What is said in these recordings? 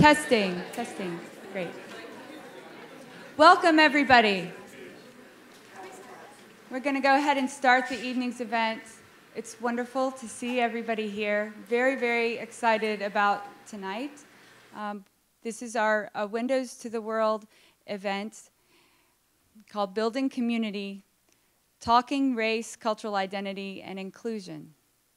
Testing, testing, great. Welcome, everybody. We're going to go ahead and start the evening's event. It's wonderful to see everybody here. Very, very excited about tonight. This is our Windows to the World event called Building Community, Talking Race, Cultural Identity, and Inclusion.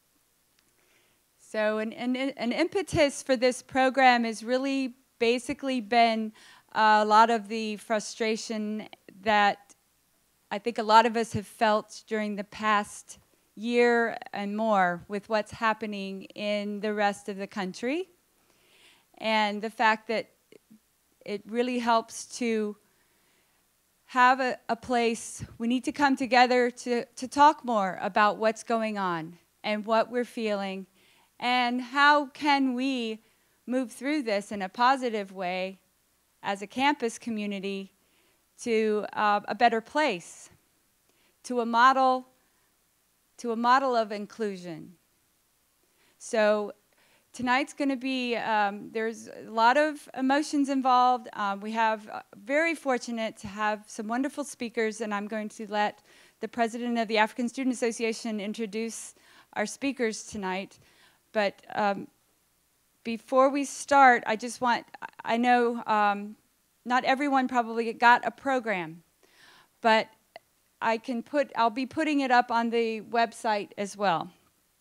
So an impetus for this program has really basically been a lot of the frustration that I think a lot of us have felt during the past year and more with what's happening in the rest of the country. And the fact that it really helps to have a place, we need to come together to talk more about what's going on and what we're feeling and how can we move through this in a positive way as a campus community to a better place, to a model of inclusion. So tonight's going to be, there's a lot of emotions involved. We have very fortunate to have some wonderful speakers, and I'm going to let the president of the African Student Association introduce our speakers tonight. But before we start, I know not everyone probably got a program, but I'll be putting it up on the website as well.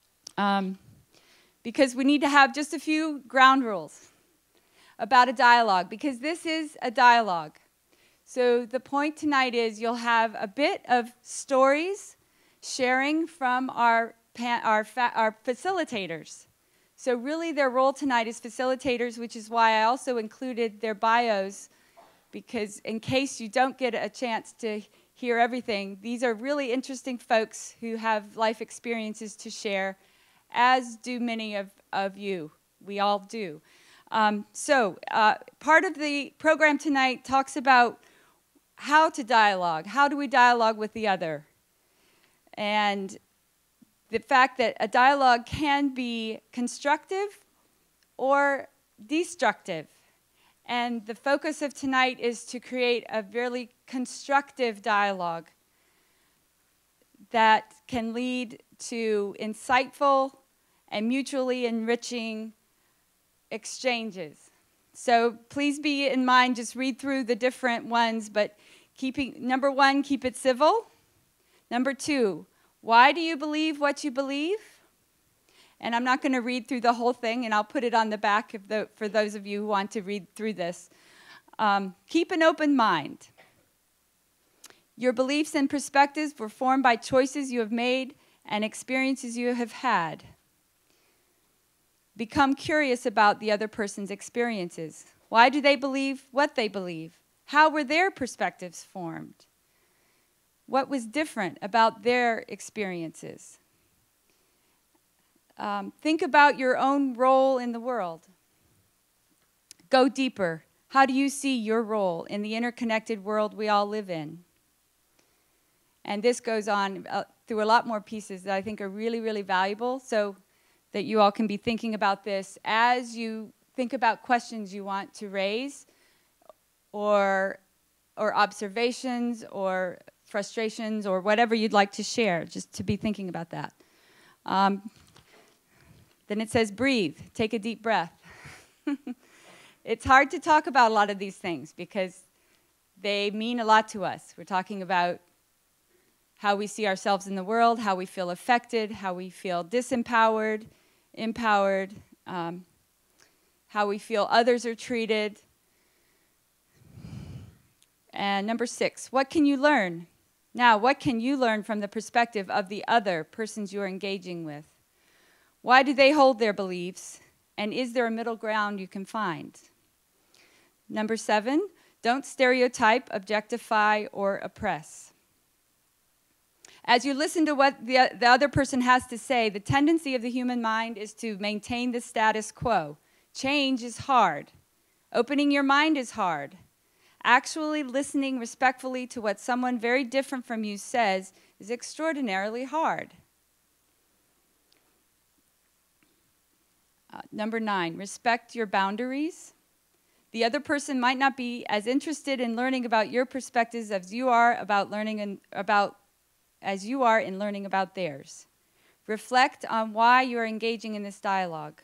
Because we need to have just a few ground rules about a dialogue, because this is a dialogue. So the point tonight is you'll have a bit of stories sharing from our facilitators. So really their role tonight is facilitators, which is why I also included their bios, because in case you don't get a chance to hear everything, these are really interesting folks who have life experiences to share, as do many of you. We all do. Part of the program tonight talks about how to dialogue. How do we dialogue with the other? And the fact that a dialogue can be constructive or destructive. And the focus of tonight is to create a very constructive dialogue that can lead to insightful and mutually enriching exchanges. So please be in mind, just read through the different ones, but number one, keep it civil. Number two, why do you believe what you believe? And I'm not going to read through the whole thing, and I'll put it on the back for those of you who want to read through this. Keep an open mind. Your beliefs and perspectives were formed by choices you have made and experiences you have had. Become curious about the other person's experiences. Why do they believe what they believe? How were their perspectives formed? What was different about their experiences? Think about your own role in the world. Go deeper. How do you see your role in the interconnected world we all live in? And this goes on through a lot more pieces that I think are really, really valuable, so that you all can be thinking about this as you think about questions you want to raise, or observations, or frustrations, or whatever you'd like to share, just to be thinking about that. Then it says breathe, take a deep breath. It's hard to talk about a lot of these things because they mean a lot to us. We're talking about how we see ourselves in the world, how we feel affected, how we feel disempowered, empowered, how we feel others are treated. And number 6, what can you learn? Now, what can you learn from the perspective of the other persons you're engaging with? Why do they hold their beliefs? And is there a middle ground you can find? Number 7, don't stereotype, objectify, or oppress. As you listen to what the other person has to say, the tendency of the human mind is to maintain the status quo. Change is hard. Opening your mind is hard. Actually listening respectfully to what someone very different from you says is extraordinarily hard. Number 9, respect your boundaries. The other person might not be as interested in learning about your perspectives as you are in learning about theirs. Reflect on why you are engaging in this dialogue.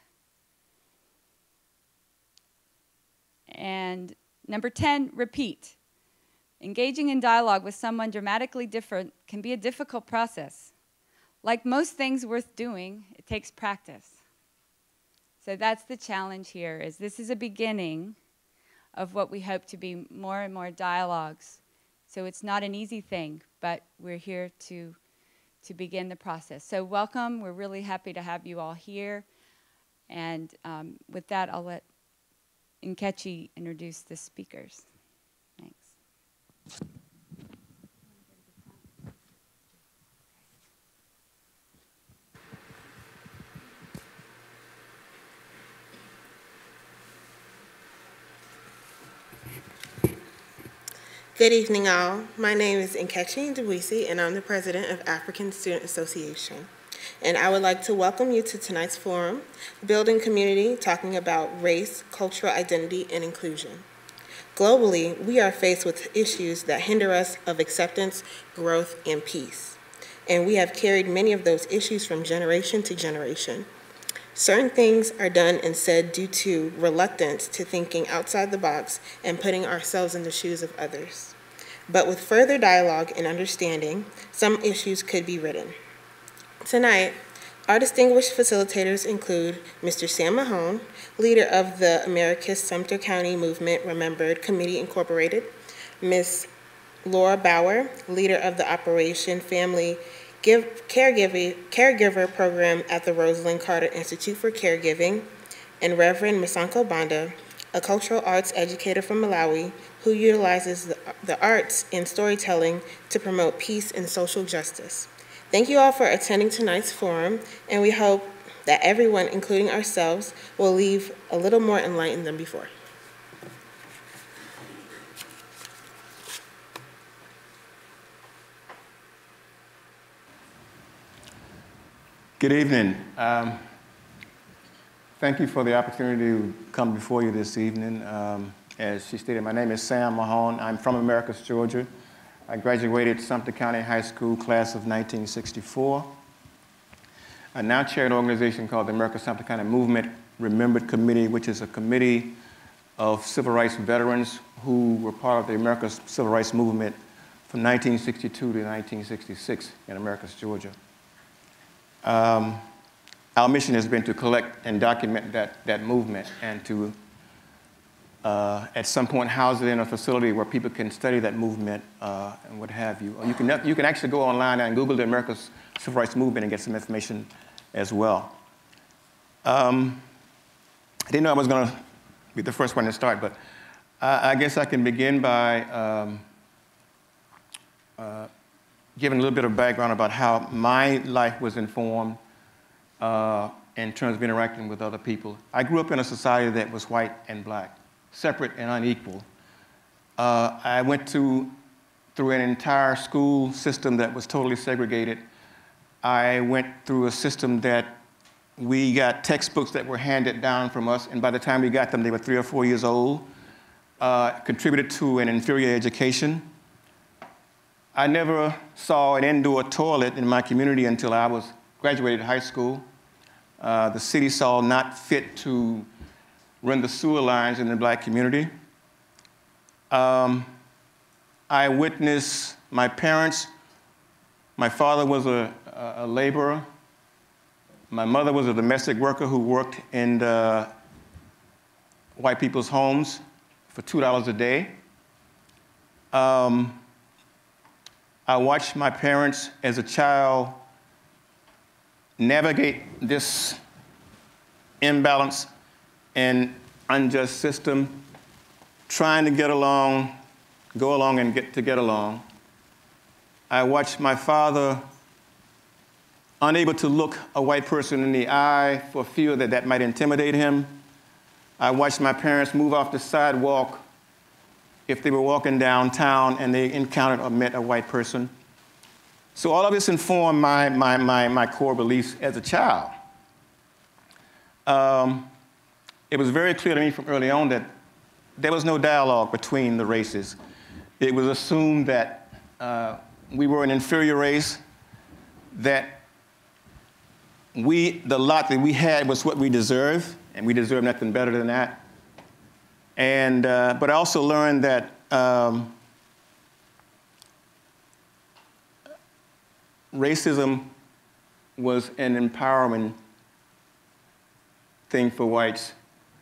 And number 10, repeat. Engaging in dialogue with someone dramatically different can be a difficult process. Like most things worth doing, it takes practice. So that's the challenge here, is this is a beginning of what we hope to be more and more dialogues. So it's not an easy thing, but we're here to begin the process. So welcome. We're really happy to have you all here. And with that, I'll let Nkechi introduce the speakers. Thanks. Good evening, all. My name is Nkechi Ndwisi, and I'm the president of African Student Association. And I would like to welcome you to tonight's forum, Building Community, talking about race, cultural identity, and inclusion. Globally, we are faced with issues that hinder us of acceptance, growth, and peace. And we have carried many of those issues from generation to generation. Certain things are done and said due to reluctance to thinking outside the box and putting ourselves in the shoes of others. But with further dialogue and understanding, some issues could be written. Tonight, our distinguished facilitators include Mr. Sam Mahone, leader of the America's Sumter County Movement Remembered Committee Incorporated, Ms. Laura Bauer, leader of the Operation Family Caregiver Program at the Rosalind Carter Institute for Caregiving, and Reverend Masanko Banda, a cultural arts educator from Malawi who utilizes the arts in storytelling to promote peace and social justice. Thank you all for attending tonight's forum, and we hope that everyone, including ourselves, will leave a little more enlightened than before. Good evening. Thank you for the opportunity to come before you this evening. As she stated, my name is Sam Mahone. I'm from Americus, Georgia. I graduated Sumter County High School class of 1964. I now chair an organization called the Americus Sumter County Movement Remembered Committee, which is a committee of civil rights veterans who were part of the Americus Civil Rights Movement from 1962 to 1966 in Americus, Georgia. Our mission has been to collect and document that movement and to, at some point, house it in a facility where people can study that movement and what have you. Or you can actually go online and Google the America's Civil Rights Movement and get some information as well. I didn't know I was going to be the first one to start, but I guess I can begin by giving a little bit of background about how my life was informed in terms of interacting with other people. I grew up in a society that was white and black, separate and unequal. I went through an entire school system that was totally segregated. I went through a system that we got textbooks that were handed down from us, and by the time we got them, they were 3 or 4 years old, contributed to an inferior education. I never saw an indoor toilet in my community until I graduated high school. The city saw not fit to run the sewer lines in the black community. I witnessed my parents. My father was a laborer. My mother was a domestic worker who worked in the white people's homes for $2 a day. I watched my parents as a child navigate this imbalance and unjust system, trying to get along, go along and get along. I watched my father unable to look a white person in the eye for fear that that might intimidate him. I watched my parents move off the sidewalk if they were walking downtown and they encountered or met a white person. So all of this informed my core beliefs as a child. It was very clear to me from early on that there was no dialogue between the races. It was assumed that we were an inferior race, that the lot that we had was what we deserved, and we deserve nothing better than that. And, but I also learned that racism was an empowering thing for whites.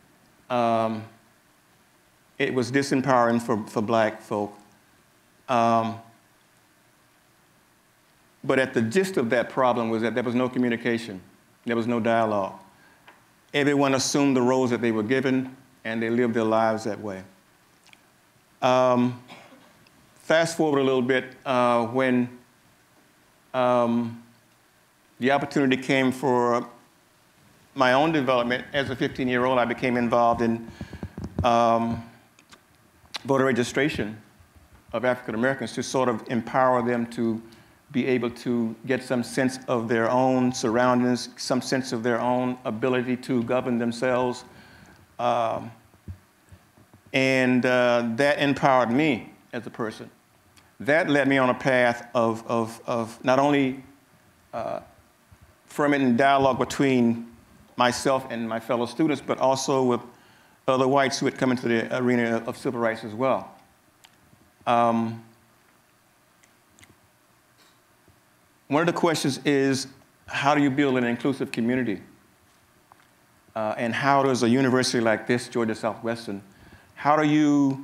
It was disempowering for black folk. But at the gist of that problem was that there was no communication. There was no dialogue. Everyone assumed the roles that they were given, and they lived their lives that way. Fast forward a little bit, when the opportunity came for my own development. As a 15-year-old, I became involved in voter registration of African Americans to sort of empower them to be able to get some sense of their own surroundings, some sense of their own ability to govern themselves. And that empowered me as a person. That led me on a path of not only fermenting dialogue between myself and my fellow students, but also with other whites who had come into the arena of civil rights as well. One of the questions is, how do you build an inclusive community? And how does a university like this, Georgia Southwestern, how do you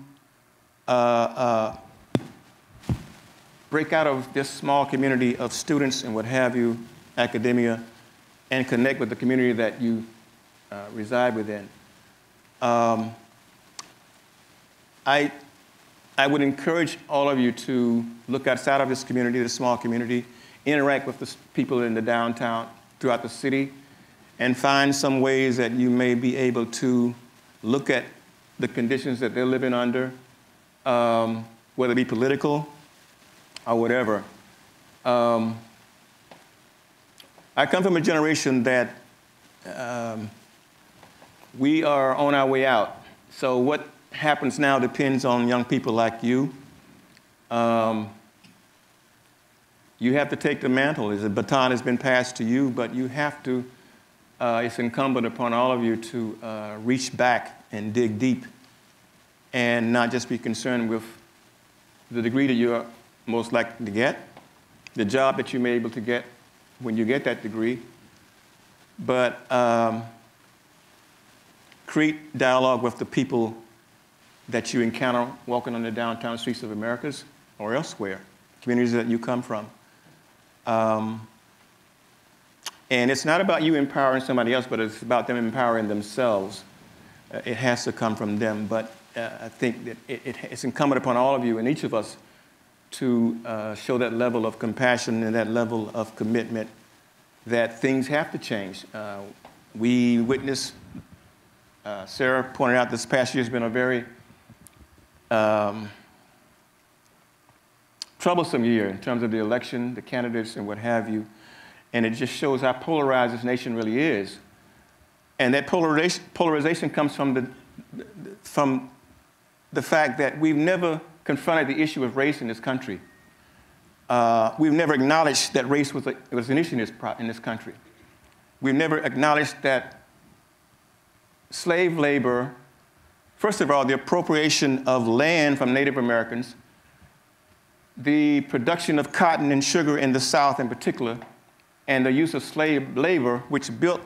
break out of this small community of students and what have you, academia, and connect with the community that you reside within? I would encourage all of you to look outside of this community, this small community, interact with the people in the downtown, throughout the city, and find some ways that you may be able to look at the conditions that they're living under, whether it be political or whatever. I come from a generation that we are on our way out. So what happens now depends on young people like you. You have to take the mantle. The baton has been passed to you, but you have to, it's incumbent upon all of you to reach back and dig deep and not just be concerned with the degree that you're most likely to get, the job that you may be able to get when you get that degree, but create dialogue with the people that you encounter walking on the downtown streets of Americas or elsewhere, communities that you come from. And it's not about you empowering somebody else, but it's about them empowering themselves. It has to come from them, but I think that it's incumbent upon all of you and each of us to show that level of compassion and that level of commitment that things have to change. We witnessed, Sarah pointed out, this past year has been a very troublesome year in terms of the election, the candidates, and what have you. And it just shows how polarized this nation really is. And that polarization comes from the fact that we've never confronted the issue of race in this country. We've never acknowledged that race was an issue in this country. We've never acknowledged that slave labor, first of all, the appropriation of land from Native Americans, the production of cotton and sugar in the South in particular, and the use of slave labor, which built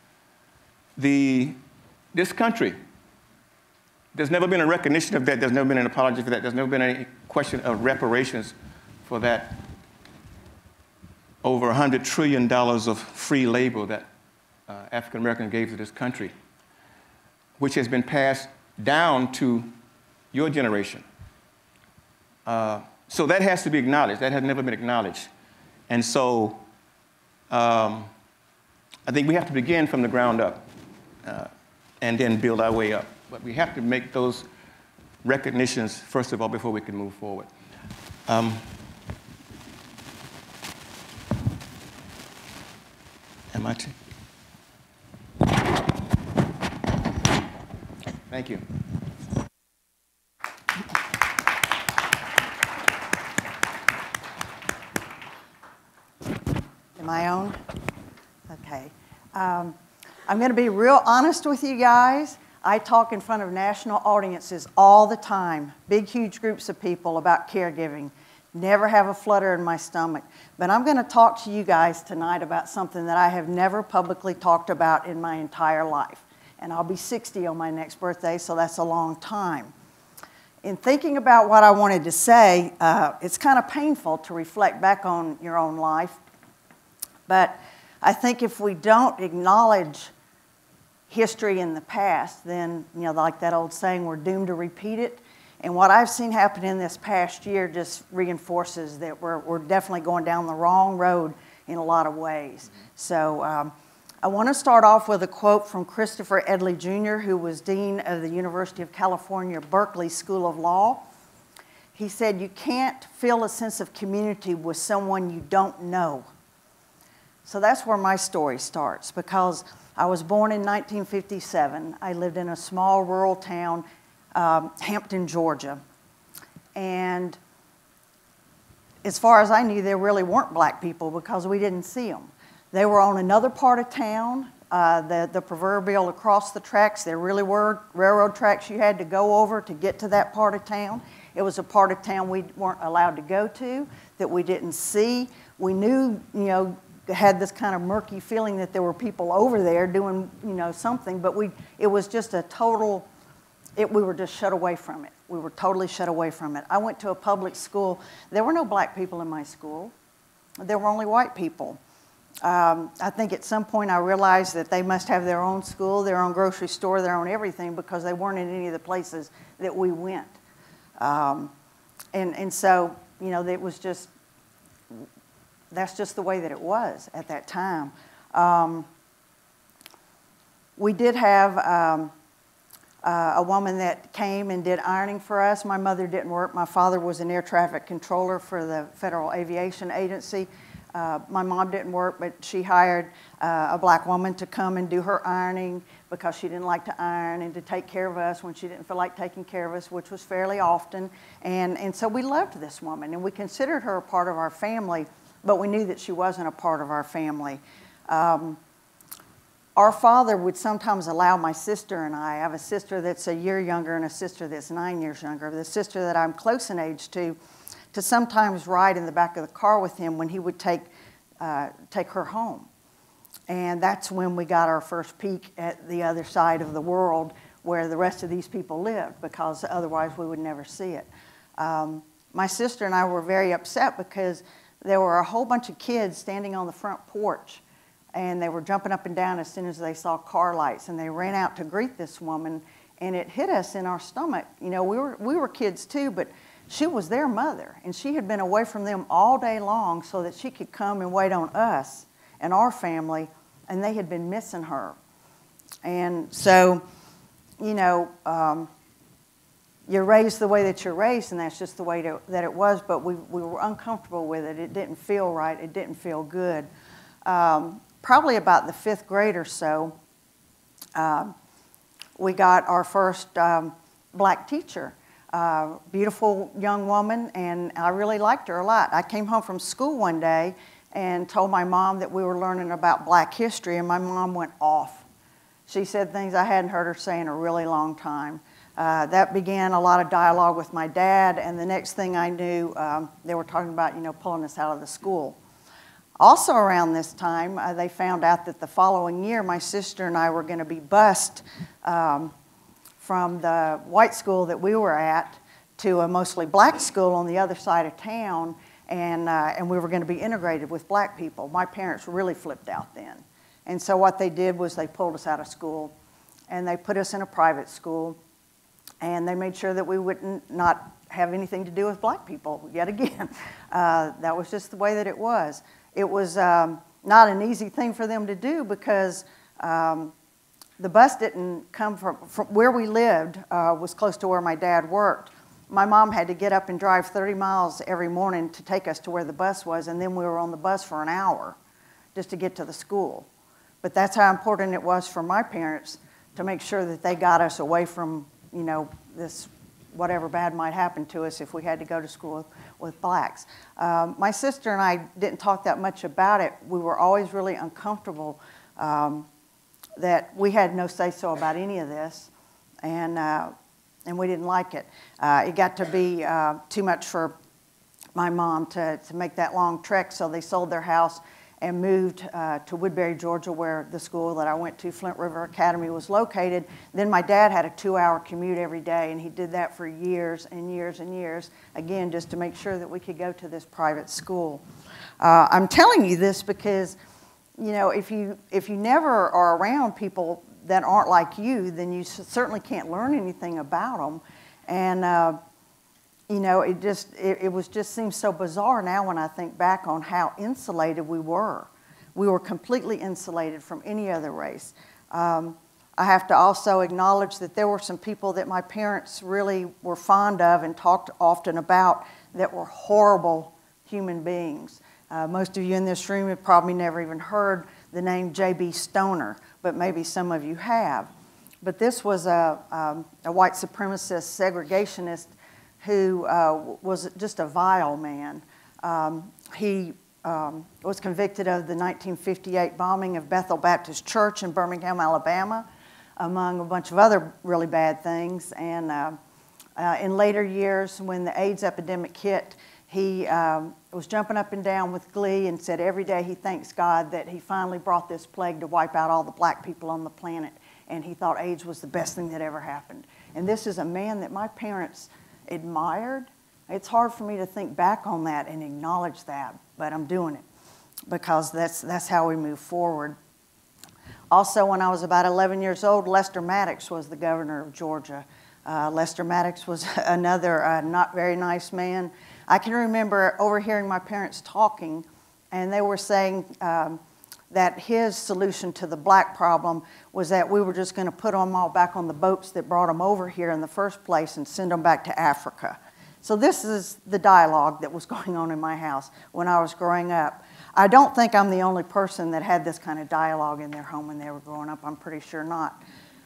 this country. There's never been a recognition of that. There's never been an apology for that. There's never been any question of reparations for that over $100 trillion of free labor that African Americans gave to this country, which has been passed down to your generation. So that has to be acknowledged. That has never been acknowledged. And so I think we have to begin from the ground up and then build our way up. But we have to make those recognitions, first of all, before we can move forward. Am I? Thank you. I on? Okay. I'm going to be real honest with you guys. I talk in front of national audiences all the time, big, huge groups of people about caregiving. Never have a flutter in my stomach. But I'm going to talk to you guys tonight about something that I have never publicly talked about in my entire life. And I'll be 60 on my next birthday, so that's a long time. In thinking about what I wanted to say, it's kind of painful to reflect back on your own life. But I think if we don't acknowledge history in the past, then, you know, like that old saying, we're doomed to repeat it. And what I've seen happen in this past year just reinforces that we're definitely going down the wrong road in a lot of ways. So I want to start off with a quote from Christopher Edley Jr., who was Dean of the University of California, Berkeley School of Law. He said, "You can't feel a sense of community with someone you don't know." So that's where my story starts, because I was born in 1957. I lived in a small rural town, Hampton, Georgia. And as far as I knew, there really weren't black people because we didn't see them. They were on another part of town, the proverbial across the tracks. There really were railroad tracks you had to go over to get to that part of town. It was a part of town we weren't allowed to go to, that we didn't see. We knew, you know, had this kind of murky feeling that there were people over there doing, you know, something, but it was just a total, we were just shut away from it. We were totally shut away from it. I went to a public school. There were no black people in my school. There were only white people. I think at some point I realized that they must have their own school, their own grocery store, their own everything, because they weren't in any of the places that we went. And so, you know, it was just, that's just the way that it was at that time. We did have a woman that came and did ironing for us. My mother didn't work. My father was an air traffic controller for the Federal Aviation Agency. My mom didn't work, but she hired a black woman to come and do her ironing because she didn't like to iron, and to take care of us when she didn't feel like taking care of us, which was fairly often. And so we loved this woman, and we considered her a part of our family, but we knew that she wasn't a part of our family. Our father would sometimes allow my sister and I have a sister that's a year younger and a sister that's 9 years younger, the sister that I'm close in age to sometimes ride in the back of the car with him when he would take her home. And that's when we got our first peek at the other side of the world where the rest of these people lived, because otherwise we would never see it. My sister and I were very upset because there were a whole bunch of kids standing on the front porch, and they were jumping up and down as soon as they saw car lights, and they ran out to greet this woman, and it hit us in our stomach. You know, we were kids too, but she was their mother, and she had been away from them all day long so that she could come and wait on us and our family, and they had been missing her. And so, you know, you're raised the way that you're raised, and that's just the way that it was, but we were uncomfortable with it. It didn't feel right. It didn't feel good. Probably about the 5th grade or so, we got our first black teacher. Beautiful young woman, and I really liked her a lot. I came home from school one day and told my mom that we were learning about black history, and my mom went off. She said things I hadn't heard her say in a really long time. That began a lot of dialogue with my dad, and the next thing I knew, they were talking about, you know, pulling us out of the school. Also around this time, they found out that the following year, my sister and I were going to be bused from the white school that we were at to a mostly black school on the other side of town, and we were going to be integrated with black people. My parents really flipped out then. And so what they did was they pulled us out of school, and they put us in a private school, and they made sure that we wouldn't not have anything to do with black people yet again. That was just the way that it was. It was not an easy thing for them to do, because the bus didn't come from where we lived, was close to where my dad worked. My mom had to get up and drive 30 miles every morning to take us to where the bus was, and then we were on the bus for an hour just to get to the school. But that's how important it was for my parents to make sure that they got us away from, you know, this whatever bad might happen to us if we had to go to school with blacks. My sister and I didn't talk that much about it. We were always really uncomfortable that we had no say-so about any of this, and we didn't like it. It got to be too much for my mom to make that long trek, so they sold their house and moved to Woodbury, Georgia, where the school that I went to, Flint River Academy, was located. Then my dad had a 2-hour commute every day, and he did that for years and years and years, again, just to make sure that we could go to this private school. I'm telling you this because, you know, if you never are around people that aren't like you, then you certainly can't learn anything about them. And you know, it just seems so bizarre now when I think back on how insulated we were. We were completely insulated from any other race. I have to also acknowledge that there were some people that my parents really were fond of and talked often about that were horrible human beings. Most of you in this room have probably never even heard the name J.B. Stoner, but maybe some of you have. But this was a white supremacist segregationist who was just a vile man. He was convicted of the 1958 bombing of Bethel Baptist Church in Birmingham, Alabama, among a bunch of other really bad things. And in later years, when the AIDS epidemic hit, he was jumping up and down with glee and said every day he thanks God that he finally brought this plague to wipe out all the black people on the planet. And he thought AIDS was the best thing that ever happened. And this is a man that my parents admired. It's hard for me to think back on that and acknowledge that, but I'm doing it because that's how we move forward. Also, when I was about 11 years old, Lester Maddox was the governor of Georgia. Lester Maddox was another not very nice man. I can remember overhearing my parents talking, and they were saying that his solution to the black problem was that we were just going to put them all back on the boats that brought them over here in the first place and send them back to Africa. So this is the dialogue that was going on in my house when I was growing up. I don't think I'm the only person that had this kind of dialogue in their home when they were growing up. I'm pretty sure not.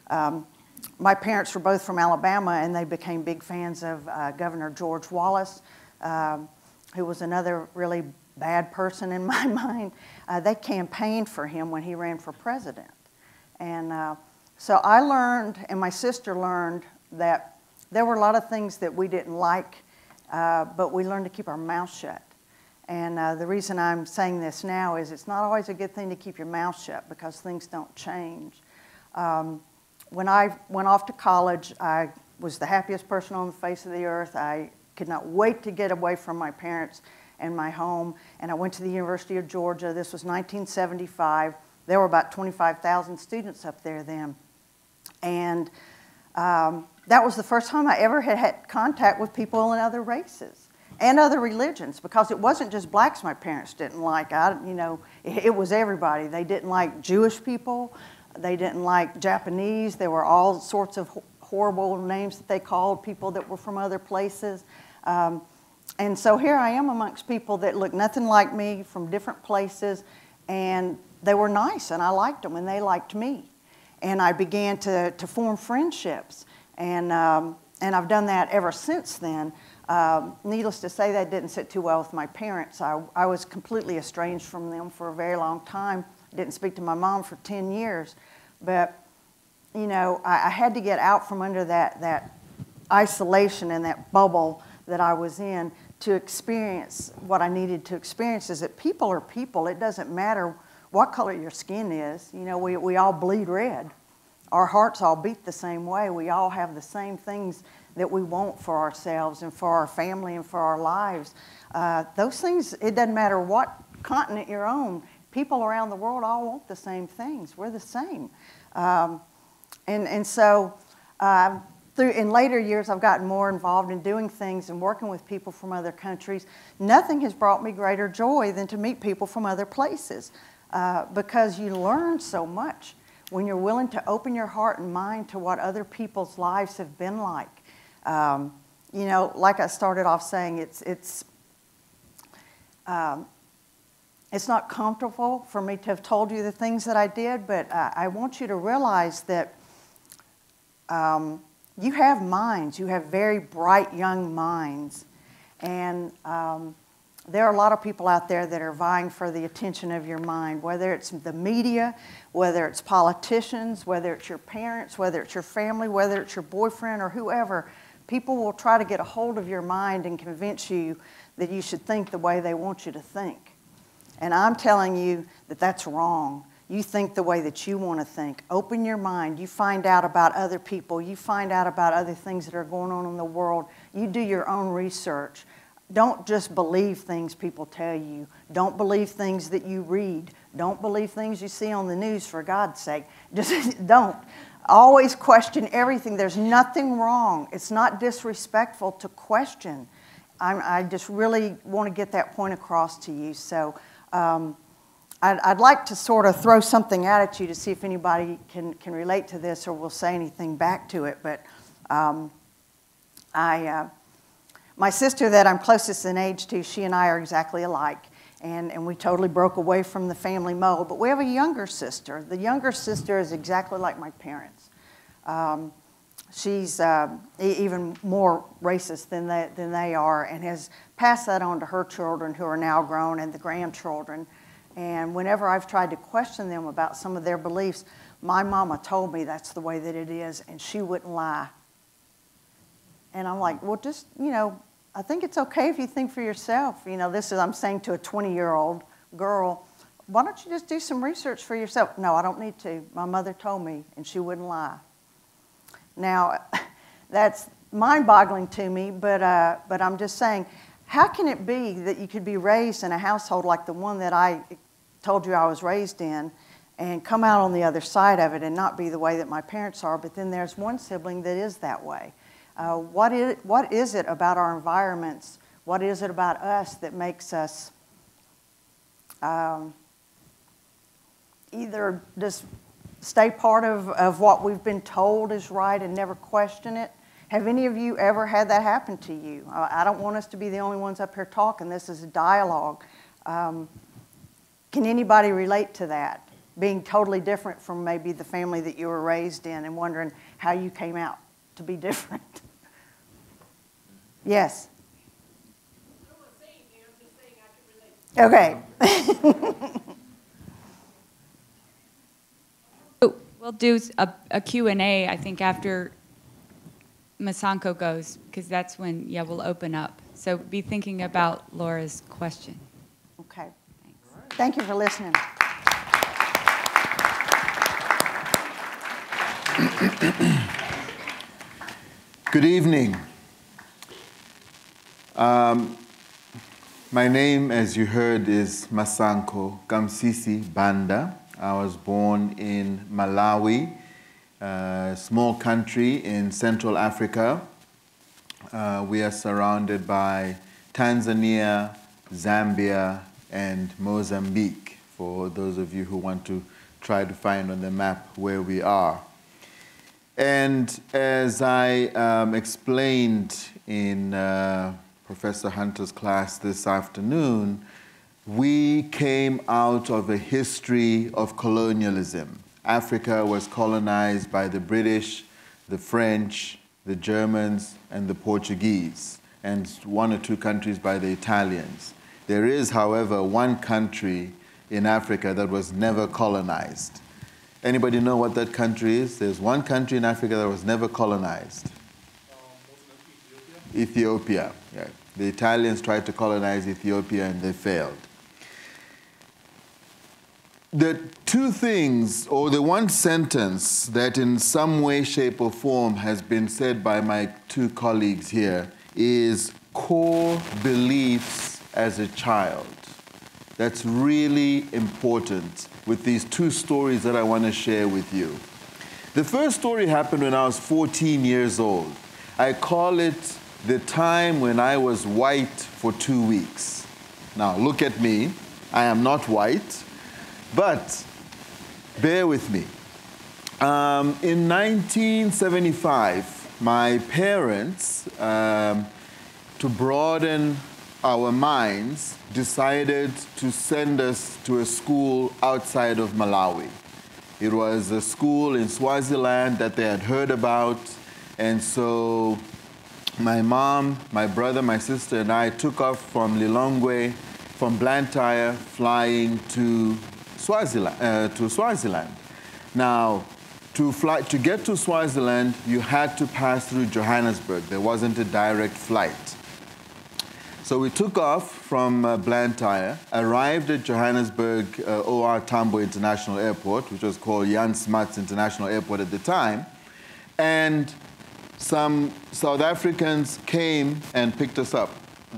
My parents were both from Alabama, and they became big fans of Governor George Wallace, who was another really bad person in my mind. They campaigned for him when he ran for president. And so I learned, and my sister learned, that there were a lot of things that we didn't like, but we learned to keep our mouth shut. And the reason I'm saying this now is it's not always a good thing to keep your mouth shut because things don't change. When I went off to college, I was the happiest person on the face of the earth. I could not wait to get away from my parents and my home, and I went to the University of Georgia. This was 1975. There were about 25,000 students up there then. And that was the first time I ever had contact with people in other races and other religions, because it wasn't just blacks my parents didn't like. It was everybody. They didn't like Jewish people. They didn't like Japanese. There were all sorts of horrible names that they called people that were from other places. And so here I am amongst people that looked nothing like me from different places, and they were nice, and I liked them, and they liked me. And I began to form friendships, and I've done that ever since then. Needless to say, that didn't sit too well with my parents. I was completely estranged from them for a very long time. I didn't speak to my mom for 10 years. But, you know, I had to get out from under that isolation and that bubble that I was in to experience what I needed to experience, is that people are people. It doesn't matter what color your skin is. You know, we all bleed red. Our hearts all beat the same way. We all have the same things that we want for ourselves and for our family and for our lives. Those things, it doesn't matter what continent you're on. People around the world all want the same things. We're the same. So in later years, I've gotten more involved in doing things and working with people from other countries. Nothing has brought me greater joy than to meet people from other places, because you learn so much when you're willing to open your heart and mind to what other people's lives have been like. You know, like I started off saying, it's not comfortable for me to have told you the things that I did, but I want you to realize that you have minds. You have very bright young minds. And there are a lot of people out there that are vying for the attention of your mind, whether it's the media, whether it's politicians, whether it's your parents, whether it's your family, whether it's your boyfriend or whoever. People will try to get a hold of your mind and convince you that you should think the way they want you to think. And I'm telling you that that's wrong. You think the way that you want to think. Open your mind. You find out about other people. You find out about other things that are going on in the world. You do your own research. Don't just believe things people tell you. Don't believe things that you read. Don't believe things you see on the news, for God's sake. Just don't. Always question everything. There's nothing wrong. It's not disrespectful to question. I just really want to get that point across to you. So I'd like to sort of throw something out at you to see if anybody can relate to this or will say anything back to it. But my sister that I'm closest in age to, she and I are exactly alike. And we totally broke away from the family mold. But we have a younger sister. The younger sister is exactly like my parents. She's even more racist than they are, and has passed that on to her children, who are now grown, and the grandchildren. And whenever I've tried to question them about some of their beliefs, my mama told me that's the way that it is, and she wouldn't lie. And I'm like, well, just, you know, I think it's okay if you think for yourself. You know, this is, I'm saying to a 20-year-old girl, why don't you just do some research for yourself? No, I don't need to. My mother told me, and she wouldn't lie. Now, that's mind-boggling to me, but I'm just saying, how can it be that you could be raised in a household like the one that I told you I was raised in and come out on the other side of it and not be the way that my parents are, but then there's one sibling that is that way? What is it about our environments? What is it about us that makes us either just stay part of what we've been told is right and never question it? Have any of you ever had that happen to you? I don't want us to be the only ones up here talking. This is a dialogue. Can anybody relate to that? Being totally different from maybe the family that you were raised in and wondering how you came out to be different. Yes? Okay. We'll do a Q&A, I think, after Masanko goes, because that's when, yeah, we'll open up. So be thinking about Laura's question. Okay. Thanks. Thank you for listening. Good evening. My name, as you heard, is Masanko Kamsisi Banda. I was born in Malawi, a small country in Central Africa. We are surrounded by Tanzania, Zambia, and Mozambique, for those of you who want to try to find on the map where we are. And as I explained in Professor Hunter's class this afternoon, we came out of a history of colonialism. Africa was colonized by the British, the French, the Germans, and the Portuguese, and one or two countries by the Italians. There is, however, one country in Africa that was never colonized. Anybody know what that country is? There's one country in Africa that was never colonized. Ethiopia. Yeah. The Italians tried to colonize Ethiopia and they failed. The two things, or the one sentence that in some way, shape, or form has been said by my two colleagues here is core beliefs as a child. That's really important with these two stories that I want to share with you. The first story happened when I was 14 years old. I call it the time when I was white for 2 weeks. Now, look at me. I am not white, but bear with me. In 1975, my parents, to broaden our minds, decided to send us to a school outside of Malawi. It was a school in Swaziland that they had heard about, And so my mom, my brother, my sister, and I took off from Lilongwe, from Blantyre, flying to Swaziland. Now, to get to Swaziland, you had to pass through Johannesburg. There wasn't a direct flight. So we took off from Blantyre, arrived at Johannesburg OR Tambo International Airport, which was called Jan Smuts International Airport at the time, and some South Africans came and picked us up.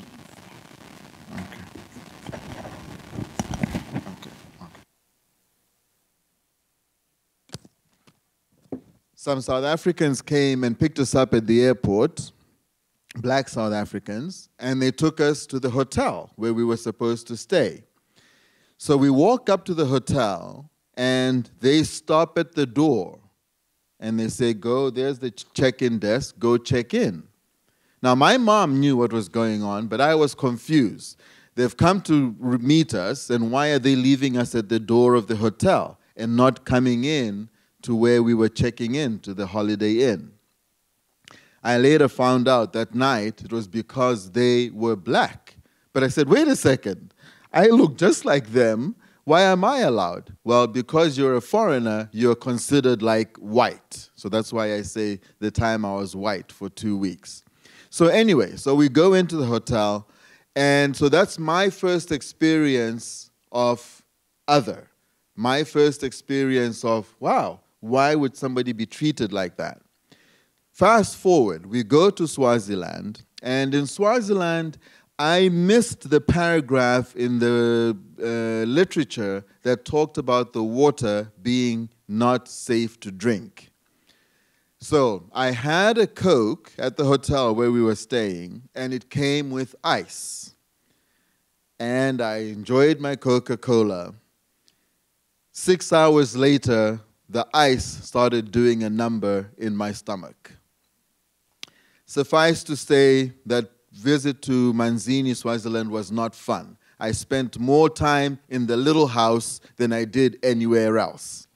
Some South Africans came and picked us up at the airport, black South Africans, and they took us to the hotel where we were supposed to stay. So we walk up to the hotel, and they stop at the door, and they say, go, there's the check-in desk, go check in. Now, my mom knew what was going on, but I was confused. They've come to meet us, and why are they leaving us at the door of the hotel and not coming in to where we were checking in, to the Holiday Inn? I later found out that night it was because they were black. But I said, wait a second, I look just like them. Why am I allowed? Well, because you're a foreigner, you're considered like white. So that's why I say the time I was white for 2 weeks. So anyway, so we go into the hotel, and so that's my first experience of other. My first experience of, wow, why would somebody be treated like that? Fast forward, we go to Swaziland, and in Swaziland, I missed the paragraph in the literature that talked about the water being not safe to drink. So I had a Coke at the hotel where we were staying, and it came with ice. And I enjoyed my Coca-Cola. 6 hours later, the ice started doing a number in my stomach. Suffice to say that visit to Manzini, Swaziland was not fun. I spent more time in the little house than I did anywhere else.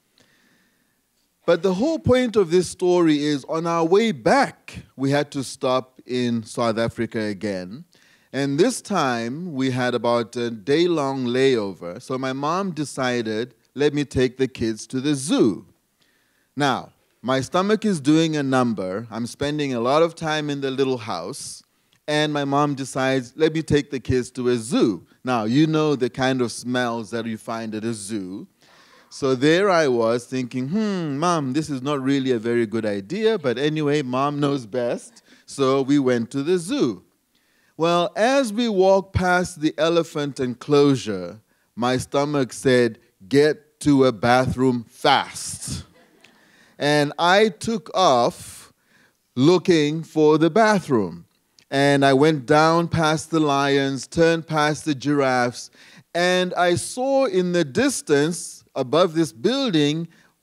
But the whole point of this story is on our way back, we had to stop in South Africa again. And this time, we had about a day-long layover. So my mom decided, let me take the kids to the zoo. Now, my stomach is doing a number. I'm spending a lot of time in the little house. And my mom decides, let me take the kids to a zoo. Now, you know the kind of smells that you find at a zoo. So there I was thinking, Mom, this is not really a very good idea. But anyway, Mom knows best. So we went to the zoo. Well, as we walked past the elephant enclosure, my stomach said, get to a bathroom fast. And I took off looking for the bathroom. And I went down past the lions, turned past the giraffes, and I saw in the distance above this building,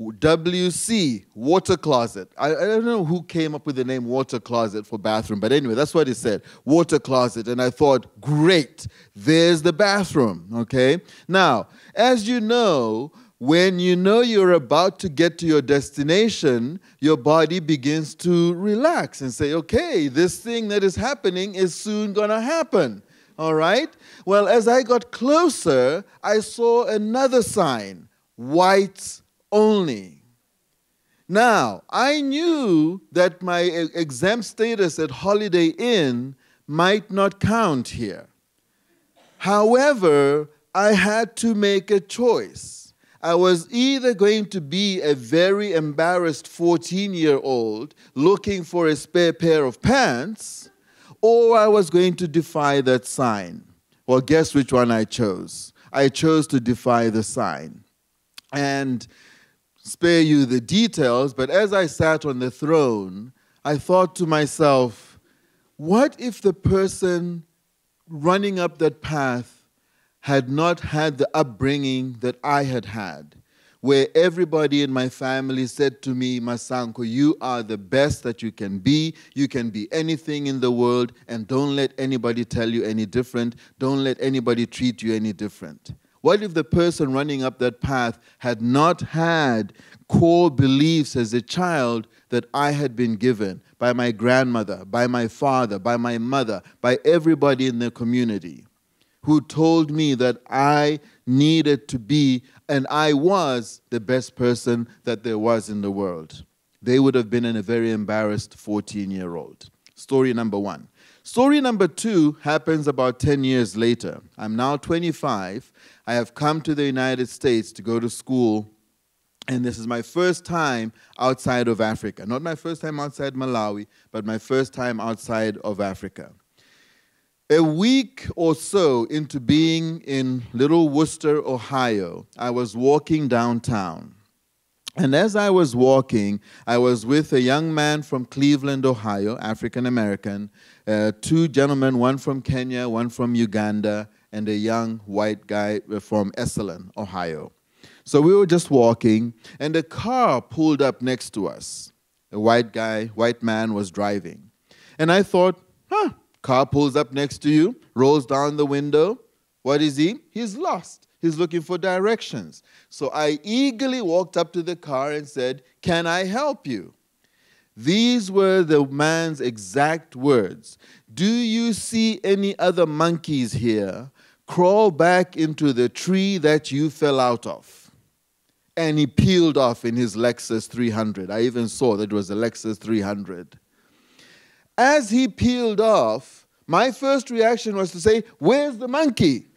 WC, water closet. I don't know who came up with the name water closet for bathroom, but anyway, that's what it said, water closet. And I thought, great, there's the bathroom, okay? Now, as you know, when you know you're about to get to your destination, your body begins to relax and say, okay, this thing that is happening is soon going to happen, all right? Well, as I got closer, I saw another sign, whites only. Now, I knew that my exempt status at Holiday Inn might not count here. However, I had to make a choice. I was either going to be a very embarrassed 14-year-old looking for a spare pair of pants, or I was going to defy that sign. Well, guess which one I chose? I chose to defy the sign. And spare you the details, but as I sat on the throne, I thought to myself, what if the person running up that path had not had the upbringing that I had had, where everybody in my family said to me, Masanko, you are the best that you can be anything in the world, and don't let anybody tell you any different, don't let anybody treat you any different. What if the person running up that path had not had core beliefs as a child that I had been given by my grandmother, by my father, by my mother, by everybody in the community, who told me that I needed to be, and I was, the best person that there was in the world. They would have been a very embarrassed 14-year-old. Story number one. Story number two happens about 10 years later. I'm now 25. I have come to the United States to go to school, and this is my first time outside of Africa. Not my first time outside Malawi, but my first time outside of Africa. A week or so into being in Little Worcester, Ohio, I was walking downtown. And as I was walking, I was with a young man from Cleveland, Ohio, African-American, two gentlemen, one from Kenya, one from Uganda, and a young white guy from Esalen, Ohio. So we were just walking, and a car pulled up next to us. A white man was driving. And I thought, car pulls up next to you, rolls down the window. What is he? He's lost. He's looking for directions. So I eagerly walked up to the car and said, "Can I help you?" These were the man's exact words. "Do you see any other monkeys here? Crawl back into the tree that you fell out of." And he peeled off in his Lexus 300. I even saw that it was a Lexus 300. As he peeled off, my first reaction was to say, "Where's the monkey?"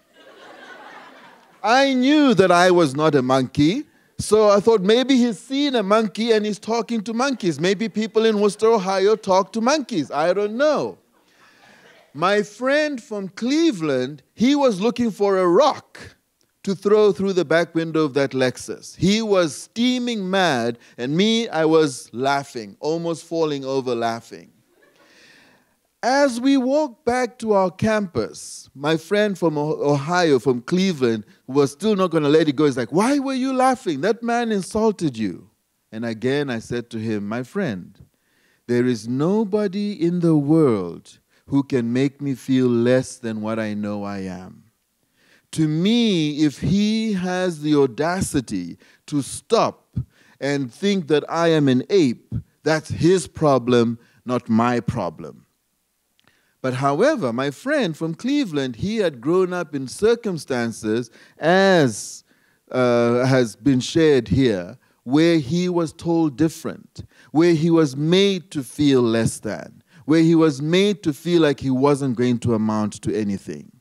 I knew that I was not a monkey, so I thought maybe he's seen a monkey and he's talking to monkeys. Maybe people in Worcester, Ohio talk to monkeys. I don't know. My friend from Cleveland, he was looking for a rock to throw through the back window of that Lexus. He was steaming mad, and me, I was laughing, almost falling over laughing. As we walked back to our campus, my friend from Ohio, from Cleveland, who was still not going to let it go, is like, "Why were you laughing? That man insulted you." And again I said to him, "My friend, there is nobody in the world who can make me feel less than what I know I am. To me, if he has the audacity to stop and think that I am an ape, that's his problem, not my problem." But however, my friend from Cleveland, he had grown up in circumstances, as has been shared here, where he was told different, where he was made to feel less than, where he was made to feel like he wasn't going to amount to anything.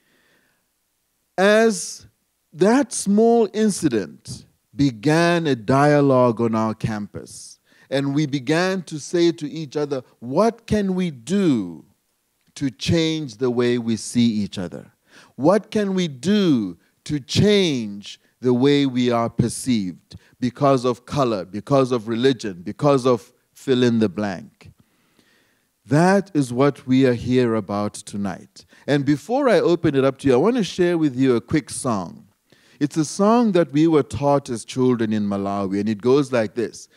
As that small incident began a dialogue on our campus, and we began to say to each other, what can we do to change the way we see each other? What can we do to change the way we are perceived because of color, because of religion, because of fill in the blank? That is what we are here about tonight. And before I open it up to you, I want to share with you a quick song. It's a song that we were taught as children in Malawi, and it goes like this.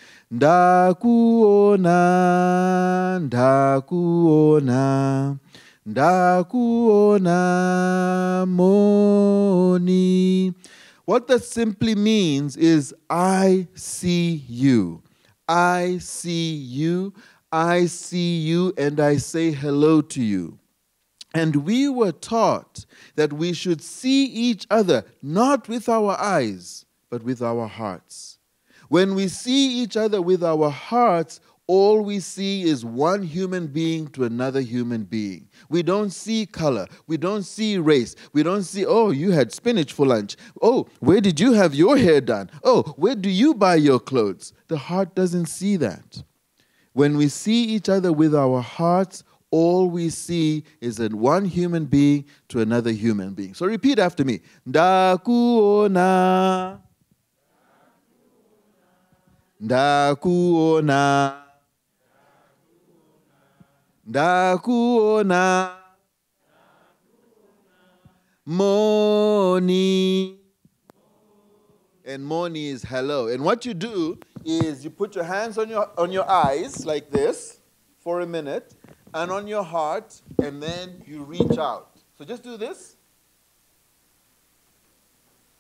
Ndakuona, ndakuona, ndakuona moni. What that simply means is, I see you. I see you. I see you, and I say hello to you. And we were taught that we should see each other not with our eyes, but with our hearts. When we see each other with our hearts, all we see is one human being to another human being. We don't see color. We don't see race. We don't see, "Oh, you had spinach for lunch. Oh, where did you have your hair done? Oh, where do you buy your clothes?" The heart doesn't see that. When we see each other with our hearts, all we see is one human being to another human being. So repeat after me. Ndakuona. Ndakuona. Ndakuona. Moni. And moni is hello. And what you do is you put your hands on your eyes like this for a minute, and on your heart, and then you reach out. So just do this.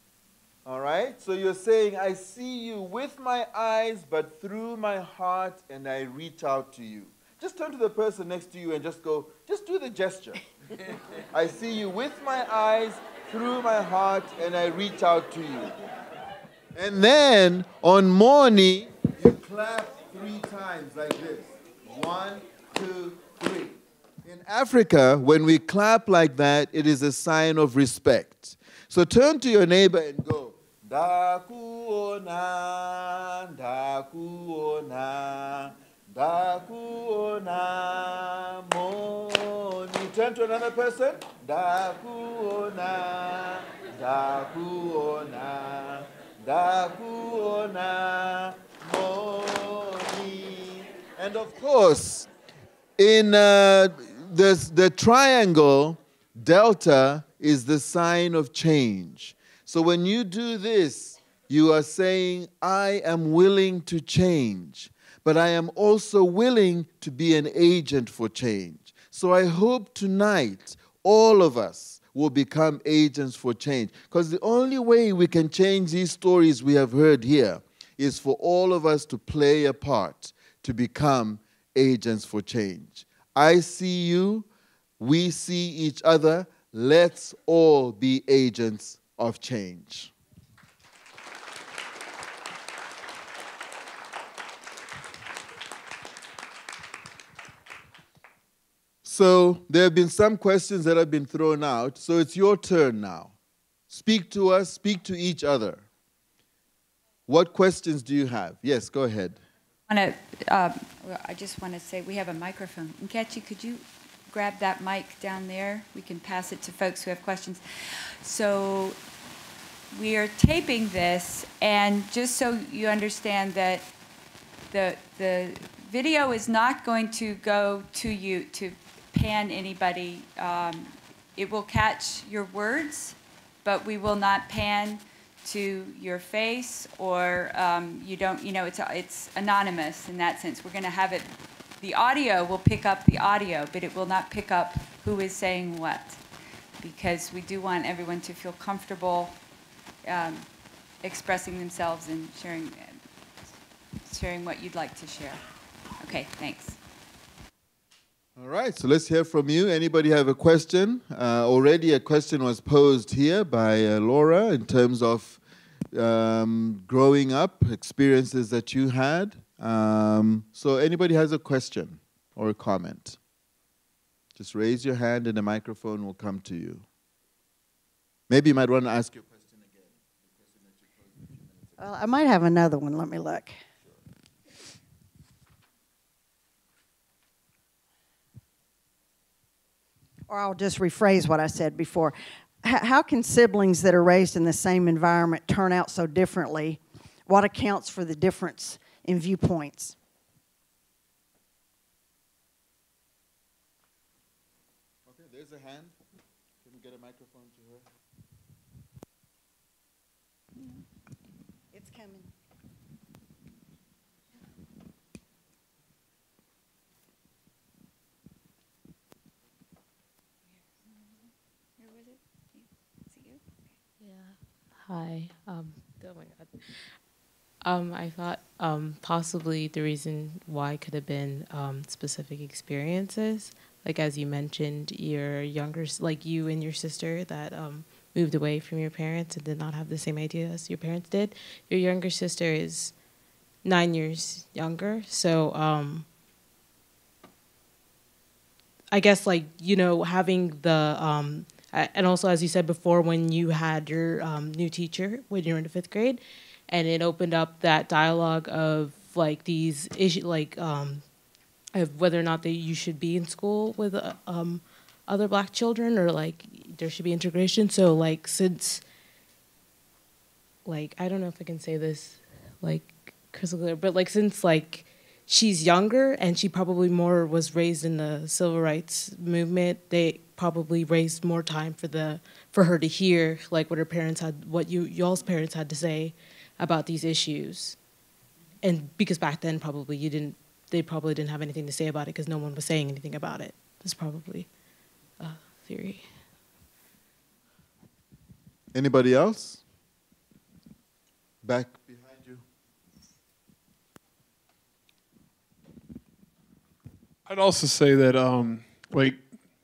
All right? So you're saying, I see you with my eyes, but through my heart, and I reach out to you. Just turn to the person next to you and just go, just do the gesture. I see you with my eyes, through my heart, and I reach out to you. And then on morning, you clap 3 times like this. 1, 2, 3. In Africa, when we clap like that, it is a sign of respect. So turn to your neighbor and go, Dakuona, Dakuona, Dakuona, Moni. Turn to another person. Dakuona, Dakuona, Dakuona, Moni. And of course, in the triangle, delta is the sign of change. So when you do this, you are saying, I am willing to change, but I am also willing to be an agent for change. So I hope tonight all of us will become agents for change, because the only way we can change these stories we have heard here is for all of us to play a part to become agents for change. I see you, we see each other, let's all be agents of change. So there have been some questions that have been thrown out, so it's your turn now. Speak to us, speak to each other. What questions do you have? Yes, go ahead. I just want to say we have a microphone. Nkechi, could you grab that mic down there? We can pass it to folks who have questions. So we are taping this, and just so you understand that the video is not going to go to you to pan anybody. It will catch your words, but we will not pan to your face, or you don't, you know, it's anonymous in that sense. We're going to have it, the audio will pick up the audio, but it will not pick up who is saying what, because we do want everyone to feel comfortable expressing themselves and sharing what you'd like to share. Okay, thanks. All right, so let's hear from you. Anybody have a question? Already a question was posed here by Laura in terms of growing up, experiences that you had. So anybody has a question or a comment? Just raise your hand and the microphone will come to you. Maybe you might want to ask your question again. The question that you posed a few minutes ago. Well, I might have another one. Let me look. Or I'll just rephrase what I said before. How can siblings that are raised in the same environment turn out so differently? What accounts for the difference in viewpoints? Okay, there's a hand. Can we get a microphone to her? It's coming. Hi. Oh my God. I thought possibly the reason why could have been specific experiences. Like as you mentioned, your younger, like you and your sister that moved away from your parents and did not have the same idea as your parents did. Your younger sister is 9 years younger, so I guess like, you know, having the and also, as you said before, when you had your new teacher when you were in the 5th grade, and it opened up that dialogue of like these issues, like of whether or not you should be in school with other Black children, or like there should be integration. So like since, like I don't know if I can say this like crystal clear, but like since like she's younger and she probably more was raised in the civil rights movement, they probably raised more time for her to hear like what her parents had, what y'all's parents had to say about these issues. And because back then they probably didn't have anything to say about it because no one was saying anything about it. That's probably a theory. Anybody else? Back behind you. I'd also say that, like,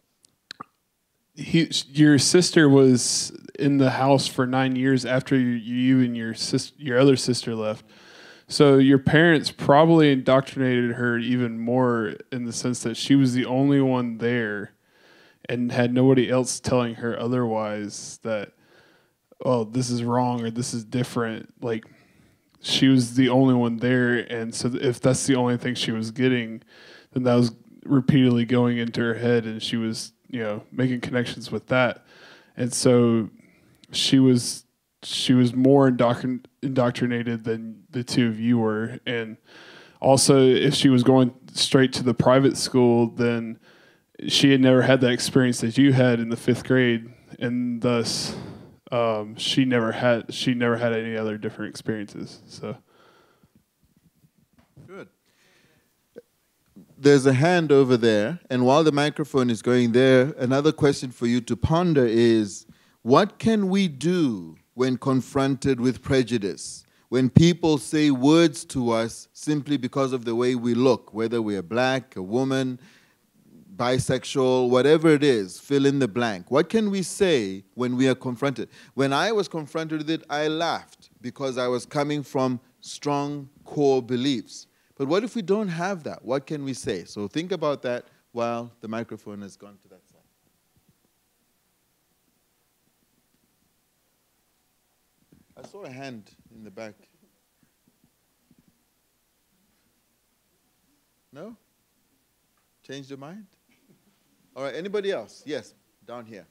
your sister was in the house for 9 years after you and your other sister left. So your parents probably indoctrinated her even more in the sense that she was the only one there and had nobody else telling her otherwise that, oh, this is wrong or this is different. Like, she was the only one there, and so if that's the only thing she was getting, then that was repeatedly going into her head, and she was, making connections with that. And so she was more indoctrinated than the two of you were. And also, if she was going straight to the private school, then she had never had that experience that you had in the 5th grade, and thus she never had any other different experiences. So good. There's a hand over there, and while the microphone is going there, another question for you to ponder is, what can we do when confronted with prejudice? When people say words to us simply because of the way we look, whether we are black, a woman, bisexual, whatever it is, fill in the blank. What can we say when we are confronted? When I was confronted with it, I laughed because I was coming from strong core beliefs. But what if we don't have that? What can we say? So think about that while the microphone has gone to that side. I saw a hand in the back. No? Changed your mind? All right, anybody else? Yes, down here.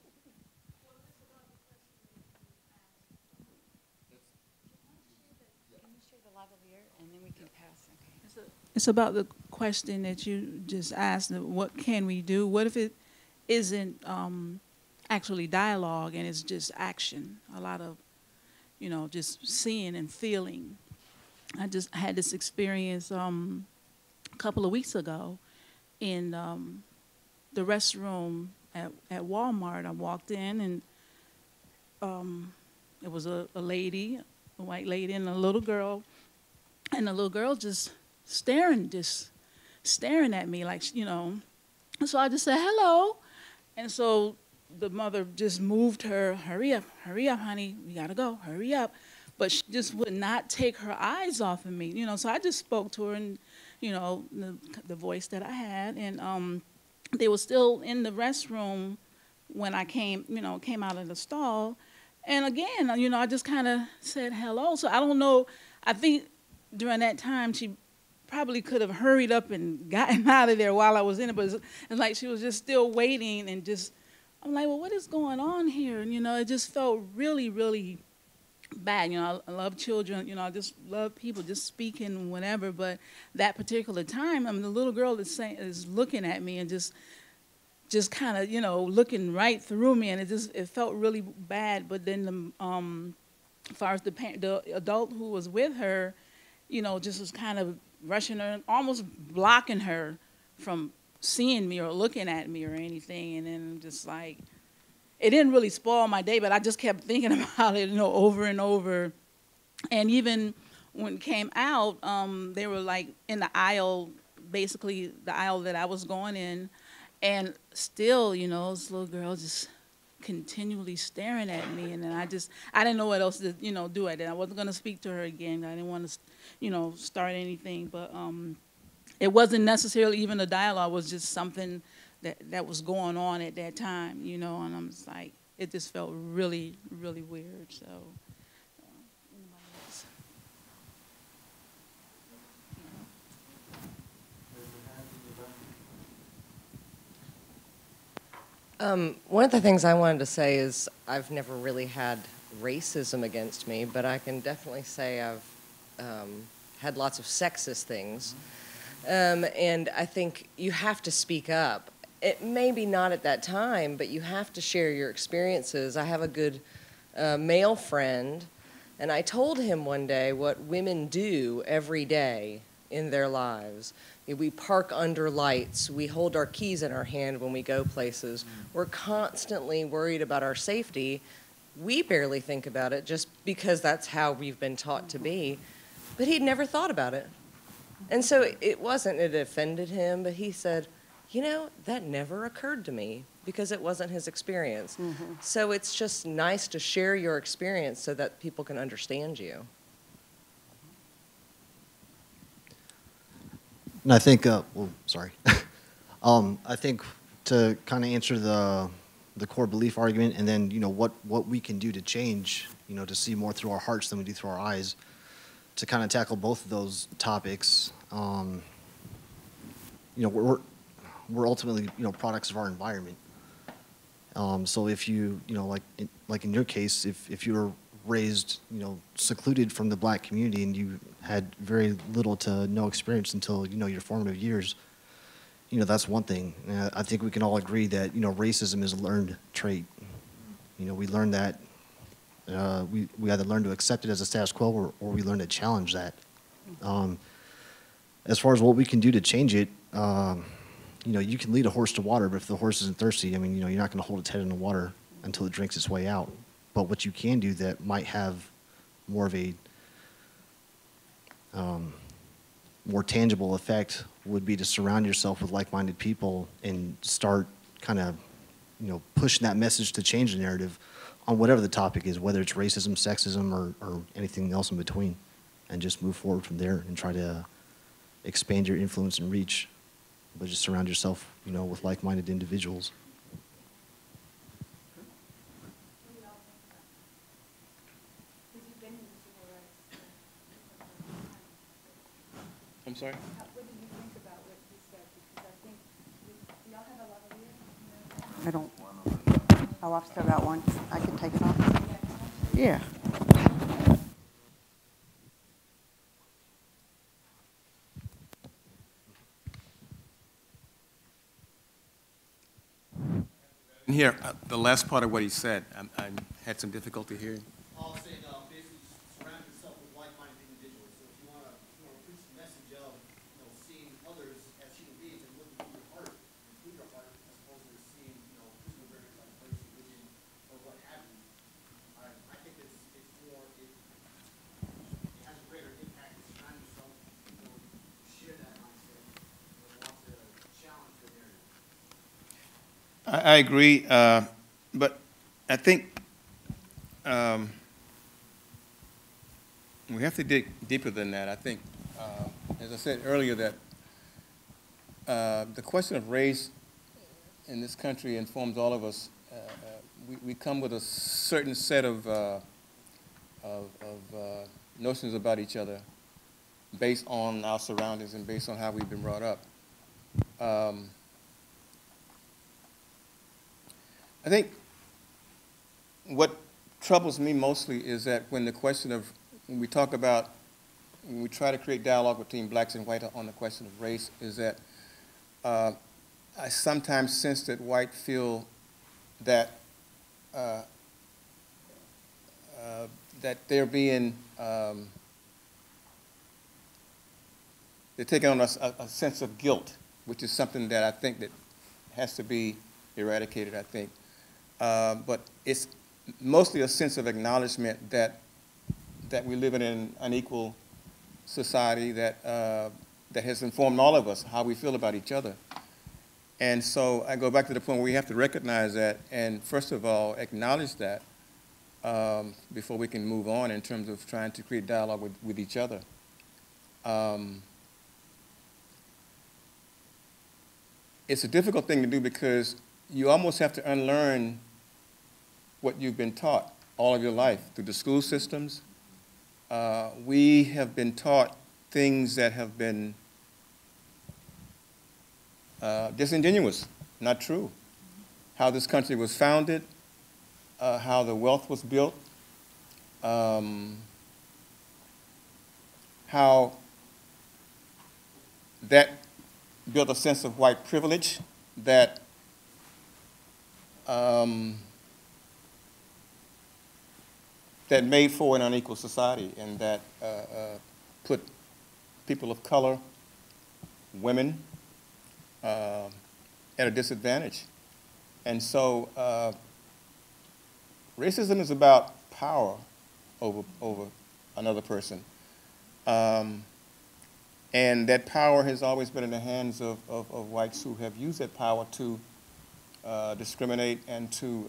It's about the question that you just asked, what can we do? What if it isn't actually dialogue and it's just action? A lot of, just seeing and feeling. I just had this experience a couple of weeks ago in the restroom at Walmart. I walked in and it was a lady, a white lady, and a little girl. And the little girl just staring at me like, So I just said, hello. And so the mother just moved her, hurry up, honey, we gotta go, hurry up. But she just would not take her eyes off of me, So I just spoke to her in, the voice that I had. And they were still in the restroom when I came out of the stall. And again, I just kind of said hello. So I don't know, I think during that time she probably could have hurried up and gotten out of there while I was in it, but it's like she was just still waiting and just, I'm like, well, what is going on here? And, it just felt really, really bad. I love children, I just love people just speaking whatever, but that particular time, the little girl is looking at me and just kind of, looking right through me, and it felt really bad. But then as far as the adult who was with her, just was kind of rushing her, almost blocking her from seeing me or looking at me or anything. And then just like, it didn't really spoil my day, but I just kept thinking about it, over and over. And even when it came out, they were like in the aisle, basically the aisle that I was going in, and still, this little girl just continually staring at me, and then I didn't know what else to, do. I wasn't going to speak to her again. I didn't want to, start anything, but it wasn't necessarily even a dialogue. It was just something that was going on at that time, and I'm just like, it just felt really, really weird. So. One of the things I wanted to say is I've never really had racism against me, but I can definitely say I've had lots of sexist things. And I think you have to speak up. It maybe not at that time, but you have to share your experiences. I have a good male friend, and I told him one day what women do every day in their lives. We park under lights. We hold our keys in our hand when we go places. We're constantly worried about our safety we barely think about it just because that's how we've been taught to be. But he'd never thought about it. And so it wasn't, it offended him, but he said, you know, that never occurred to me because it wasn't his experience. So it's just nice to share your experience so that people can understand you. And I think, well, sorry. I think to kind of answer the core belief argument, and then, you know, what we can do to change, you know, to see more through our hearts than we do through our eyes, to kind of tackle both of those topics. You know, we're ultimately, you know, products of our environment. So if you know, like in your case, if you were raised, you know, secluded from the black community and you had very little to no experience until, you know, your formative years, you know, that's one thing. And I think we can all agree that, you know, racism is a learned trait. You know, we learn that, we either learn to accept it as a status quo or we learn to challenge that. As far as what we can do to change it, you know, you can lead a horse to water, but if the horse isn't thirsty, I mean, you know, you're not going to hold its head in the water until it drinks its way out. But what you can do that might have more of a more tangible effect would be to surround yourself with like-minded people and start kind of, you know, pushing that message to change the narrative on whatever the topic is, whether it's racism, sexism, or anything else in between, and just move forward from there and try to expand your influence and reach, but just surround yourself, you know, with like-minded individuals. I'm sorry? What did you think about what he said? Because I think, do y'all have a lot of ears? I don't. Oh, I've still got one. I can take it off. Yeah. Here, the last part of what he said, I had some difficulty hearing. I'll say, basically, surround yourself with like-minded individuals. So if you want to preach the message of, you know, seeing others as human beings and looking through your heart, as opposed to seeing, you know, physical barriers like race, religion, or what have you, I think it's more, it has a greater impact to surround yourself with people who share that mindset and want to challenge the narrative. I agree, but I think we have to dig deeper than that. I think, as I said earlier, that the question of race in this country informs all of us. We come with a certain set of notions about each other based on our surroundings and based on how we've been brought up. I think what troubles me mostly is that when we talk about, when we try to create dialogue between blacks and white on the question of race, is that I sometimes sense that white feel that that they're being, they're taking on a sense of guilt, which is something that I think that has to be eradicated, I think. But it's mostly a sense of acknowledgement that we live in an unequal society that has informed all of us how we feel about each other. And so I go back to the point where we have to recognize that and, first of all, acknowledge that before we can move on in terms of trying to create dialogue with each other. It's a difficult thing to do because you almost have to unlearn what you've been taught all of your life through the school systems. We have been taught things that have been disingenuous, not true. How this country was founded, how the wealth was built, how that built a sense of white privilege that that made for an unequal society and that put people of color, women, at a disadvantage. And so Racism is about power over another person. And that power has always been in the hands of whites who have used that power to discriminate and to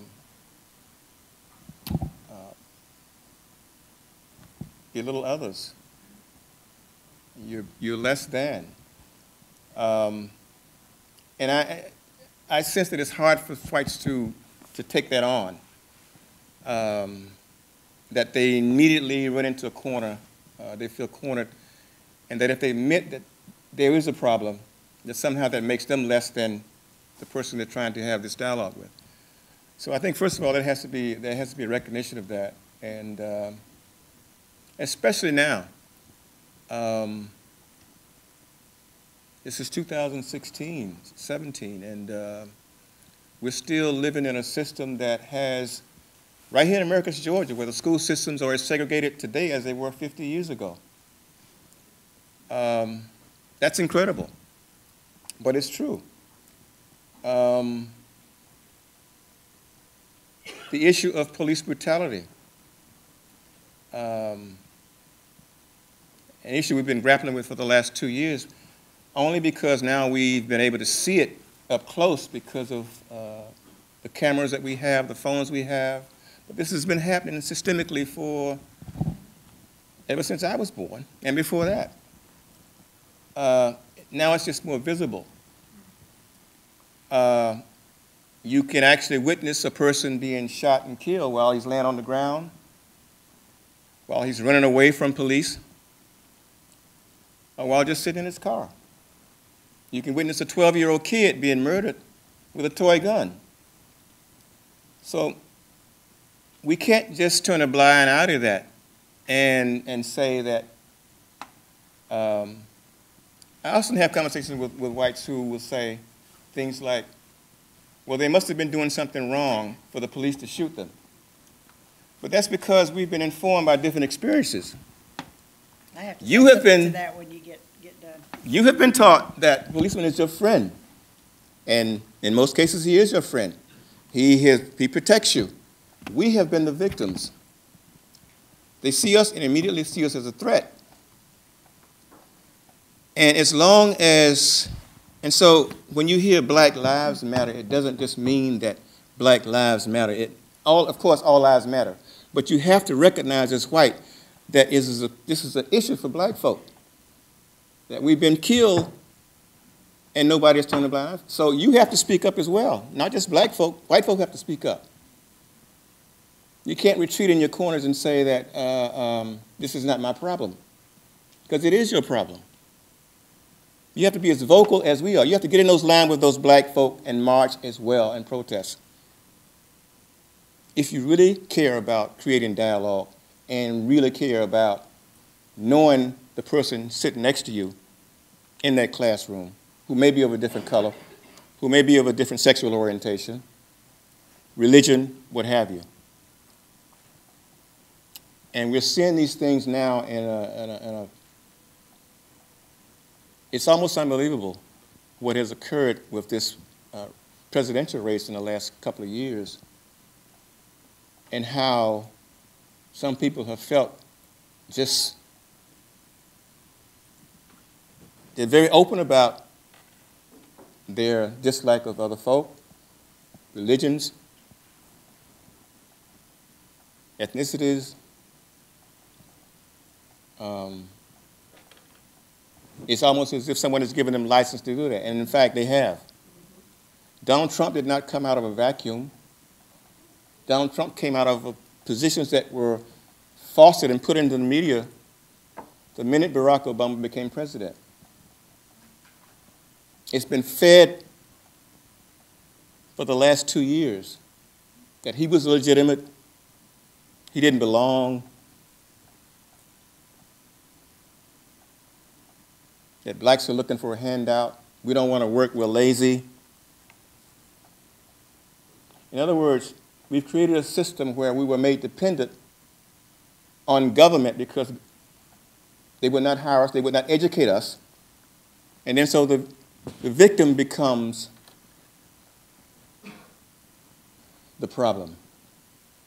belittle others. You're less than. And I sense that it's hard for whites to take that on. That they immediately run into a corner, they feel cornered, and that if they admit that there is a problem, that somehow that makes them less than the person they're trying to have this dialogue with. So I think, first of all, there has to be a recognition of that, and especially now. This is 2016, 17, and we're still living in a system that has, right here in Americus, Georgia, where the school systems are as segregated today as they were 50 years ago. That's incredible, but it's true. The issue of police brutality, an issue we've been grappling with for the last 2 years, only because now we've been able to see it up close because of the cameras that we have, the phones we have. But this has been happening systemically ever since I was born, and before that. Now it's just more visible. You can actually witness a person being shot and killed while he's laying on the ground, while he's running away from police, or while just sitting in his car. You can witness a 12-year-old kid being murdered with a toy gun. So we can't just turn a blind eye to that and say that. I often have conversations with whites who will say things like, well, they must have been doing something wrong for the police to shoot them. But that's because we've been informed by different experiences. I have to You have been to that when you get done. You have been taught that the policeman is your friend, and in most cases, he is your friend. He protects you. We have been the victims. They see us and immediately see us as a threat. And as long as, and so when you hear Black Lives Matter, it doesn't just mean that Black Lives Matter. Of course, all lives matter. But you have to recognize as white that this is an issue for black folk. That we've been killed and nobody has turned a blind eye. So you have to speak up as well. Not just black folk, white folk have to speak up. You can't retreat in your corners and say that this is not my problem, because it is your problem. You have to be as vocal as we are. You have to get in those lines with those black folk and march as well and protest. If you really care about creating dialogue and really care about knowing the person sitting next to you in that classroom, who may be of a different color, who may be of a different sexual orientation, religion, what have you. And we're seeing these things now in a it's almost unbelievable what has occurred with this presidential race in the last couple of years, and how some people have felt just, they're very open about their dislike of other folk, religions, ethnicities. It's almost as if someone has given them license to do that, and in fact, they have. Donald Trump did not come out of a vacuum. Donald Trump came out of positions that were fostered and put into the media the minute Barack Obama became president. It's been fed for the last 2 years that he was legitimate, he didn't belong, that blacks are looking for a handout, we don't want to work, we're lazy. In other words, we've created a system where we were made dependent on government because they would not hire us, they would not educate us, and then so the victim becomes the problem.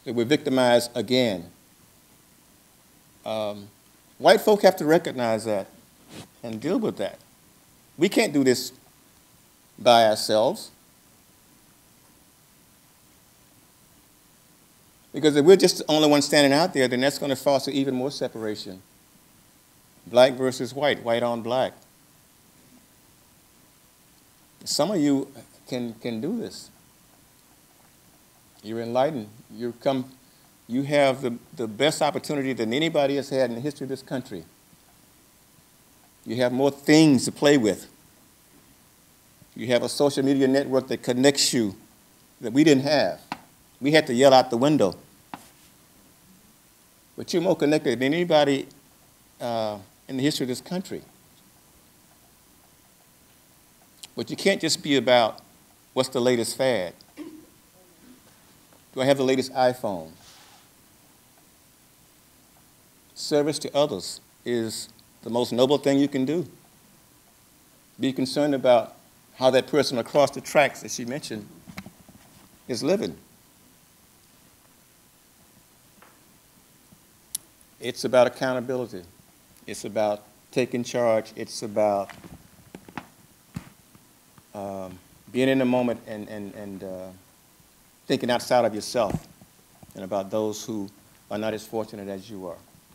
that we're victimized again. White folk have to recognize that and deal with that. We can't do this by ourselves. Because if we're just the only one standing out there, then that's going to foster even more separation. Black versus white, white on black. Some of you can do this. You're enlightened. You have the best opportunity than anybody has had in the history of this country. You have more things to play with. You have a social media network that connects you that we didn't have. We had to yell out the window. But you're more connected than anybody in the history of this country. But you can't just be about what's the latest fad. Do I have the latest iPhone? Service to others is the most noble thing you can do. Be concerned about how that person across the tracks that she mentioned is living. It's about accountability. It's about taking charge. It's about being in the moment and thinking outside of yourself and about those who are not as fortunate as you are.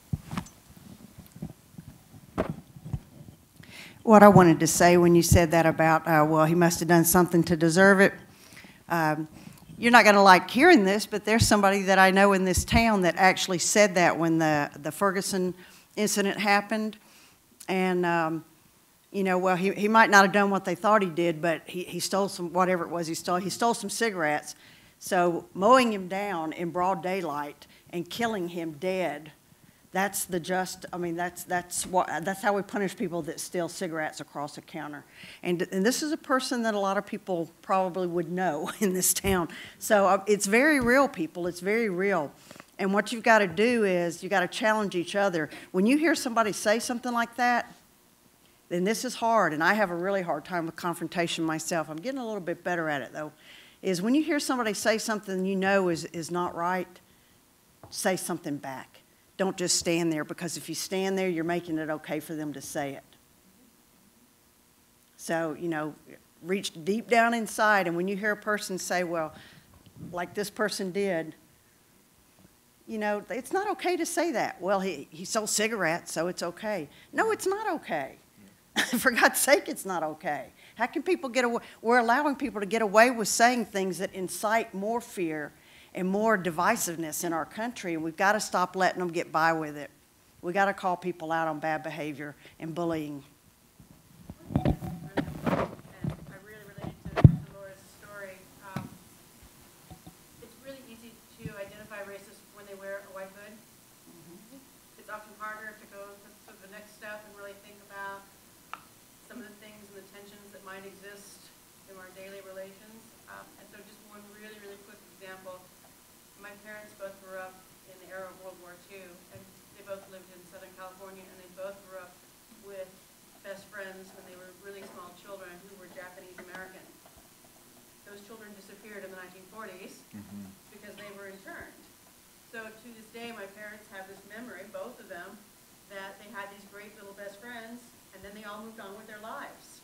What I wanted to say when you said that about, well, he must have done something to deserve it. You're not going to like hearing this, but there's somebody that I know in this town that actually said that when the Ferguson incident happened. And, you know, well, he might not have done what they thought he did, but he stole some, whatever it was he stole some cigarettes. So mowing him down in broad daylight and killing him dead, that's the just, I mean, that's how we punish people that steal cigarettes across the counter. And this is a person that a lot of people probably would know in this town. So it's very real, people. It's very real. And what you've got to do is you've got to challenge each other. When you hear somebody say something like that, then this is hard. And I have a really hard time with confrontation myself. I'm getting a little bit better at it, though. Is when you hear somebody say something you know is not right, say something back. Don't just stand there, because if you stand there, you're making it okay for them to say it. So, you know, reach deep down inside, and when you hear a person say, well, like this person did, you know, it's not okay to say that. Well, he sold cigarettes, so it's okay. No, it's not okay. For God's sake, it's not okay. How can people get away? We're allowing people to get away with saying things that incite more fear and more divisiveness in our country, and we've got to stop letting them get by with it. We've got to call people out on bad behavior and bullying. And I really related to Laura's story. It's really easy to identify racists when they wear a white hood. It's often harder to go to the next step and really think about some of the things and the tensions that might exist in our daily relations. And so just one really, really quick example. My parents both grew up in the era of World War II, and they both lived in Southern California, and they both grew up with best friends when they were really small children who were Japanese American. Those children disappeared in the 1940s because they were interned. So to this day, my parents have this memory, both of them, that they had these great little best friends, and then they all moved on with their lives.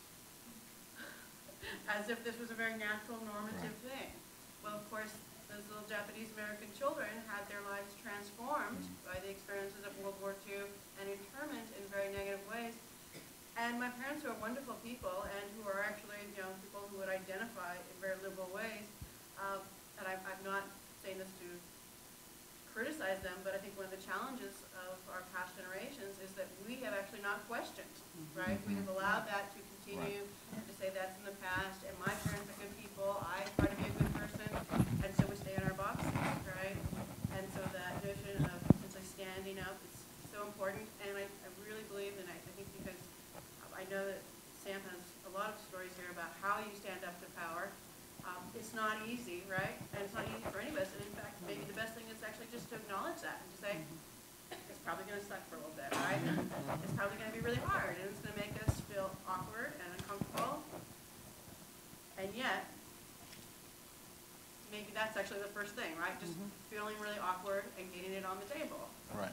As if this was a very natural, normative thing. Well, of course, those little Japanese American children had their lives transformed by the experiences of World War II and internment in very negative ways. And my parents, who are wonderful people and who are actually, you know, people who would identify in very liberal ways, and I'm not saying this to criticize them, but I think one of the challenges of our past generations is that we have actually not questioned, right? We have allowed that to continue and to say that's in the past, and my parents are good people, I try to be a good person, and so we stay in our boxes, right? And so that notion of essentially standing up is so important, and I really believe, and I think because I know that Sam has a lot of stories here about how you stand up to power. It's not easy, right? And it's not easy for any of us, and in fact, maybe the best thing is actually just to acknowledge that and to say, it's probably going to suck for a little bit, right? It's probably going to be really hard, and it's going to make us feel awkward and uncomfortable, and yet, maybe that's actually the first thing, right? Just feeling really awkward and getting it on the table. Right.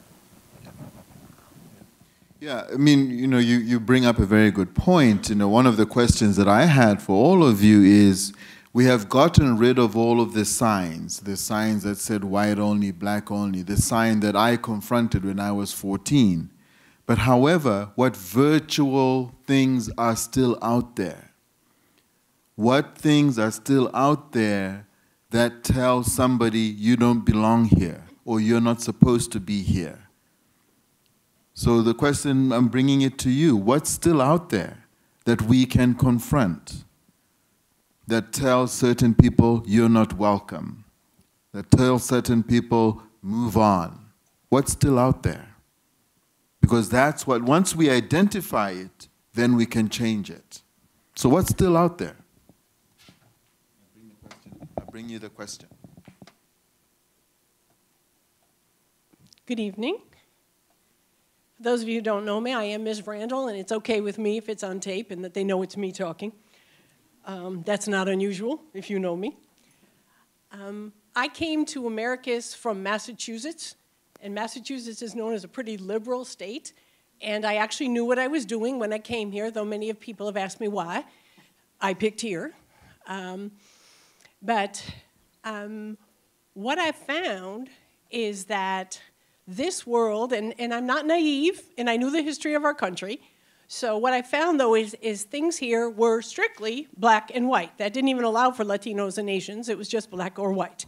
Yeah, I mean, you bring up a very good point. One of the questions that I had for all of you is, we have gotten rid of all of the signs that said white only, black only, the sign that I confronted when I was 14. But however, what virtual things are still out there? What things are still out there that tell somebody you don't belong here or you're not supposed to be here? So the question, I'm bringing it to you, what's still out there that we can confront, that tells certain people you're not welcome, that tells certain people move on? What's still out there? Because that's what, once we identify it, then we can change it. So what's still out there? I'll bring you the question. Good evening. For those of you who don't know me, I am Ms. Randall, and it's okay with me if it's on tape and that they know it's me talking. That's not unusual if you know me. I came to Americus from Massachusetts, and Massachusetts is known as a pretty liberal state, and I actually knew what I was doing when I came here, though many of people have asked me why I picked here. But what I found is that this world, and I'm not naive, and I knew the history of our country, so what I found, though, is things here were strictly black and white. That didn't even allow for Latinos and Asians. It was just black or white.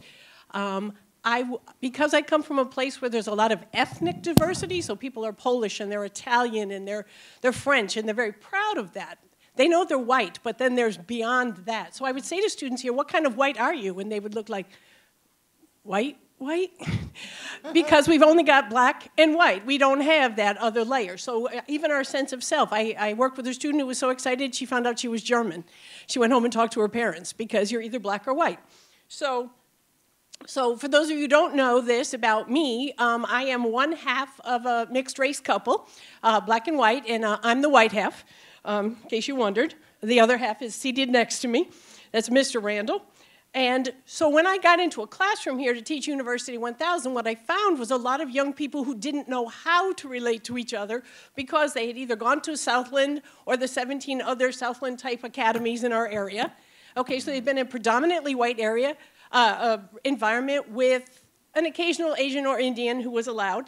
Because I come from a place where there's a lot of ethnic diversity, so people are Polish and they're Italian and they're French, and they're very proud of that. They know they're white, but then there's beyond that. So I would say to students here, what kind of white are you? And they would look like, white? Because we've only got black and white. We don't have that other layer. So even our sense of self. I worked with a student who was so excited she found out she was German. She went home and talked to her parents because you're either black or white. So for those of you who don't know this about me, I am one half of a mixed race couple, black and white, and I'm the white half, in case you wondered. The other half is seated next to me. That's Mr. Randall. And so when I got into a classroom here to teach University 1000, what I found was a lot of young people who didn't know how to relate to each other because they had either gone to Southland or the 17 other Southland-type academies in our area. Okay, so they've been in a predominantly white area, environment with an occasional Asian or Indian who was allowed.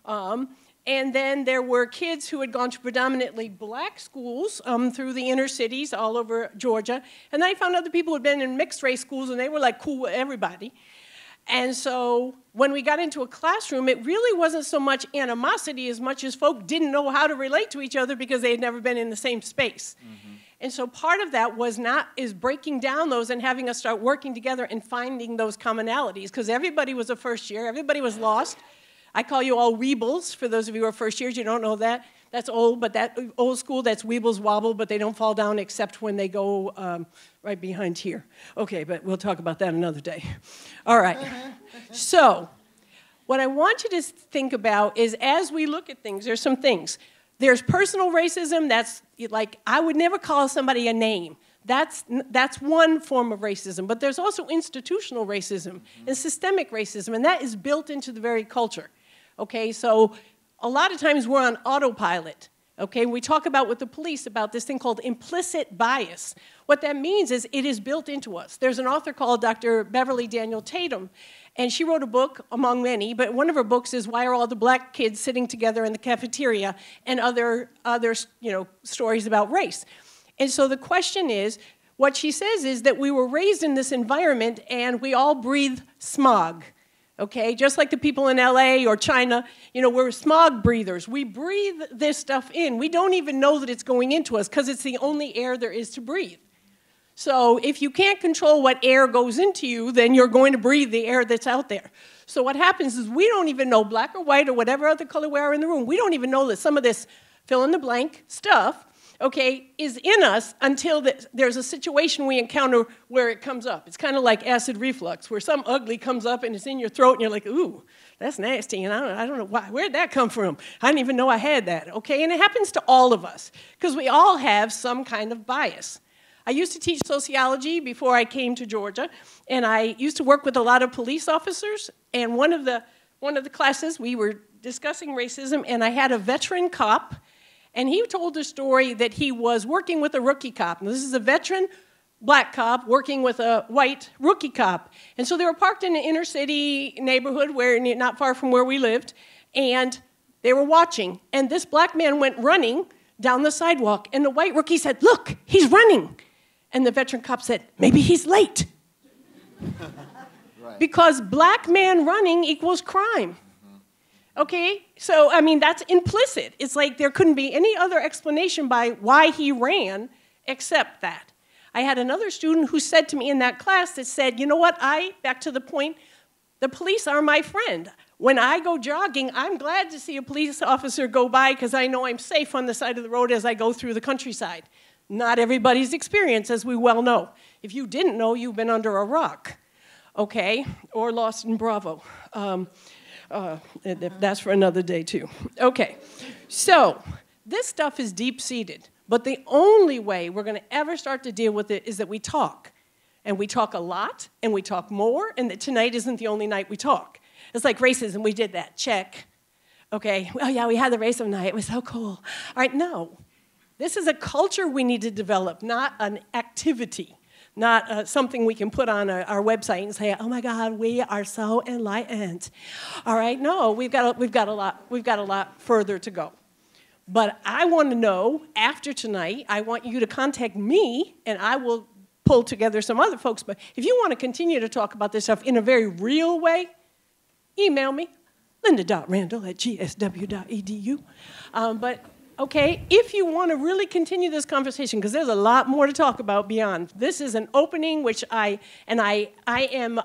And then there were kids who had gone to predominantly black schools through the inner cities all over Georgia. And then I found other people who had been in mixed race schools, and they were like cool with everybody. And so when we got into a classroom, it really wasn't so much animosity as much as folk didn't know how to relate to each other because they had never been in the same space. Mm-hmm. And so part of that is breaking down those and having us start working together and finding those commonalities, because everybody was a first year, everybody was lost. I call you all weebles, for those of you who are first years, you don't know that. That's old, but that old school, that's weebles wobble, but they don't fall down except when they go right behind here. Okay, but we'll talk about that another day. All right. So what I want you to think about is as we look at things, there's some things. There's personal racism. That's like, I would never call somebody a name. That's one form of racism, but there's also institutional racism and systemic racism, and that is built into the very culture. Okay, so a lot of times we're on autopilot. Okay, we talk about with the police about this thing called implicit bias. What that means is it is built into us. There's an author called Dr. Beverly Daniel Tatum, and she wrote a book, among many, but one of her books is Why Are All the Black Kids Sitting Together in the Cafeteria, and other stories about race. And so the question is, what she says is that we were raised in this environment and we all breathe smog. Okay, just like the people in LA or China, we're smog breathers. We breathe this stuff in. We don't even know that it's going into us because it's the only air there is to breathe. So if you can't control what air goes into you, then you're going to breathe the air that's out there. So what happens is we don't even know, black or white or whatever other color we are in the room, we don't even know that some of this fill-in-the-blank stuff, okay, is in us until there's a situation we encounter where it comes up. It's kind of like acid reflux, where some ugly comes up and it's in your throat and you're like, ooh, that's nasty, and I don't know why. Where'd that come from? I didn't even know I had that, okay? And it happens to all of us, because we all have some kind of bias. I used to teach sociology before I came to Georgia, and I used to work with a lot of police officers, and one of the classes we were discussing racism, and I had a veteran cop, and he told a story that he was working with a rookie cop. Now, this is a veteran black cop working with a white rookie cop. And so they were parked in an inner city neighborhood not far from where we lived, and they were watching. And this black man went running down the sidewalk, and the white rookie said, "Look, he's running." And the veteran cop said, "Maybe he's late." Right. Because black man running equals crime. Okay, so I mean, that's implicit. It's like there couldn't be any other explanation by why he ran except that. I had another student who said to me in that class that said, "You know what, back to the point, the police are my friend. When I go jogging, I'm glad to see a police officer go by because I know I'm safe on the side of the road as I go through the countryside." Not everybody's experience, as we well know. If you didn't know, you've been under a rock, okay, or lost in Bravo. That's for another day, too. Okay, so this stuff is deep-seated, but the only way we're going to ever start to deal with it is that we talk. And we talk a lot, and we talk more, and that tonight isn't the only night we talk. It's like racism, we did that, check. Okay, oh yeah, we had the racism night, it was so cool. All right, no. This is a culture we need to develop, not an activity. Not something we can put on our website and say, "Oh my God, we are so enlightened." All right, no, we've got a lot further to go. But I want to know after tonight. I want you to contact me, and I will pull together some other folks. But if you want to continue to talk about this stuff in a very real way, email me, linda.randall@gsw.edu. But okay, if you want to really continue this conversation, because there's a lot more to talk about beyond. This is an opening, which I am,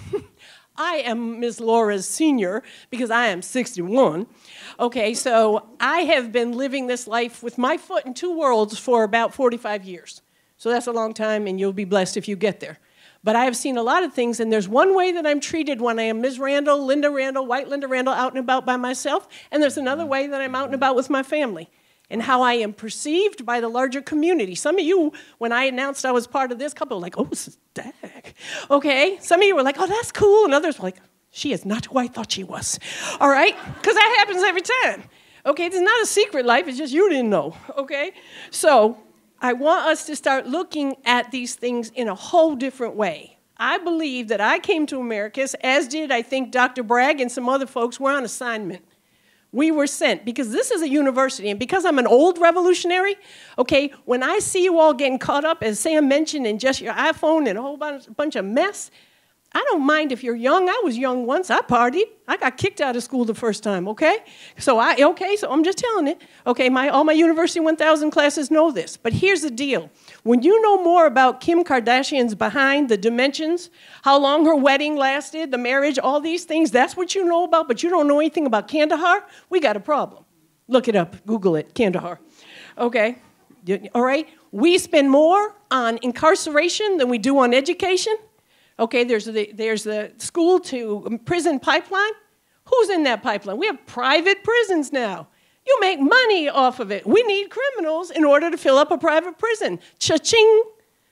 I am Ms. Laura's senior, because I am 61. Okay, so I have been living this life with my foot in two worlds for about 45 years. So that's a long time, and you'll be blessed if you get there. But I have seen a lot of things, and there's one way that I'm treated when I am Ms. Randall, Linda Randall, white Linda Randall, out and about by myself, and there's another way that I'm out and about with my family, and how I am perceived by the larger community. Some of you, when I announced I was part of this couple, were like, "Oh, dag." Okay? Some of you were like, "Oh, that's cool," and others were like, "She is not who I thought she was." All right? Because that happens every time. Okay? It's not a secret life, it's just you didn't know. Okay? So I want us to start looking at these things in a whole different way. I believe that I came to America, as did, I think, Dr. Bragg and some other folks, were on assignment. We were sent, because this is a university, and because I'm an old revolutionary, okay, when I see you all getting caught up, as Sam mentioned, in just your iPhone and a whole bunch of mess, I don't mind if you're young. I was young once. I partied. I got kicked out of school the first time, okay? So I'm just telling it. Okay, all my University 1000 classes know this. But here's the deal. When you know more about Kim Kardashian's behind, the dimensions, how long her wedding lasted, the marriage, all these things, that's what you know about, but you don't know anything about Kandahar, we got a problem. Look it up. Google it, Kandahar. Okay? All right? We spend more on incarceration than we do on education. Okay, there's the school to prison pipeline. Who's in that pipeline? We have private prisons now. You make money off of it. We need criminals in order to fill up a private prison. Cha-ching.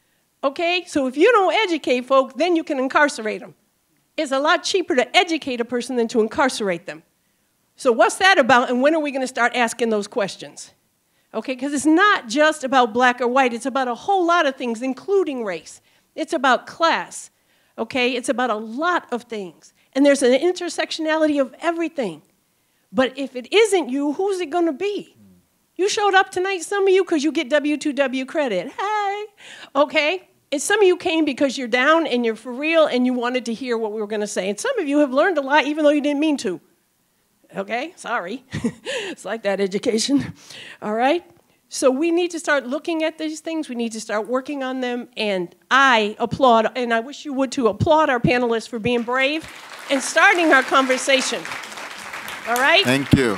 Okay, so if you don't educate folk, then you can incarcerate them. It's a lot cheaper to educate a person than to incarcerate them. So what's that about, and when are we going to start asking those questions? Okay, because it's not just about black or white. It's about a whole lot of things, including race. It's about class. Okay, it's about a lot of things. And there's an intersectionality of everything. But if it isn't you, who's it going to be? You showed up tonight, some of you, because you get W2W credit. Hey, okay? And some of you came because you're down and you're for real and you wanted to hear what we were going to say. And some of you have learned a lot even though you didn't mean to. Okay, sorry. It's like that education. All right? So we need to start looking at these things. We need to start working on them. And I applaud, and I wish you would too, applaud our panelists for being brave and starting our conversation. All right? Thank you.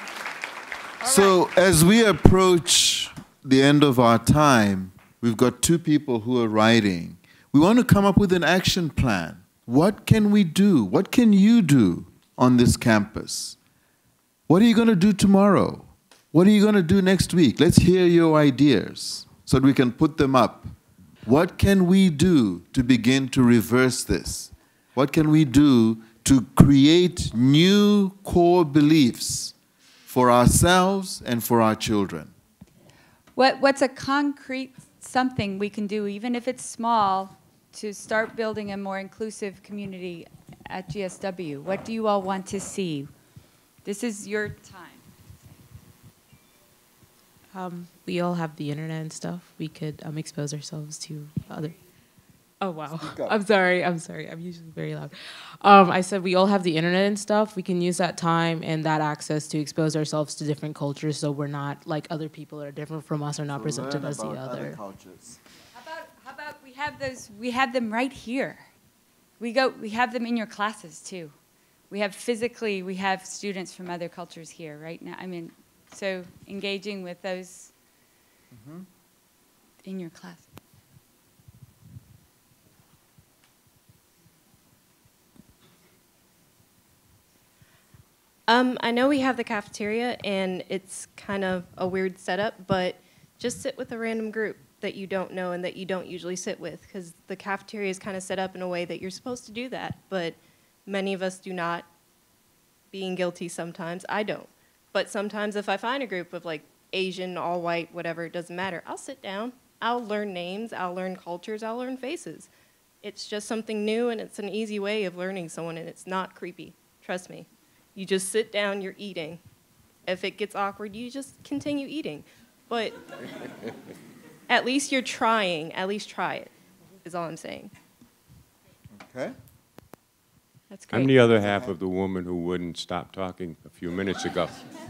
So as we approach the end of our time, we've got two people who are writing. We want to come up with an action plan. What can we do? What can you do on this campus? What are you going to do tomorrow? What are you going to do next week? Let's hear your ideas so that we can put them up What can we do to begin to reverse this? What can we do to create new core beliefs for ourselves and for our children? What's a concrete something we can do, even if it's small, to start building a more inclusive community at GSW? What do you all want to see? This is your time. We all have the internet and stuff. We could expose ourselves to other. Oh wow! I'm sorry. I'm usually very loud. I said we all have the internet and stuff. We can use that time and that access to expose ourselves to different cultures, so we're not like other people that are different from us or not presented as the other. Cultures. How about we have those? We have them right here. We have them in your classes too. We have students from other cultures here right now. I mean, so engaging with those in your class. I know we have the cafeteria, and it's kind of a weird setup, but just sit with a random group that you don't know and that you don't usually sit with, because the cafeteria is kind of set up in a way that you're supposed to do that, but many of us do not, being guilty sometimes. I don't. But sometimes if I find a group of like Asian, all white, whatever, it doesn't matter, I'll sit down. I'll learn names, I'll learn cultures, I'll learn faces. It's just something new, and it's an easy way of learning someone, and it's not creepy. Trust me. You just sit down, you're eating. If it gets awkward, you just continue eating. But at least you're trying. At least try it, is all I'm saying. Okay. That's great. I'm the other half of the woman who wouldn't stop talking a few minutes ago.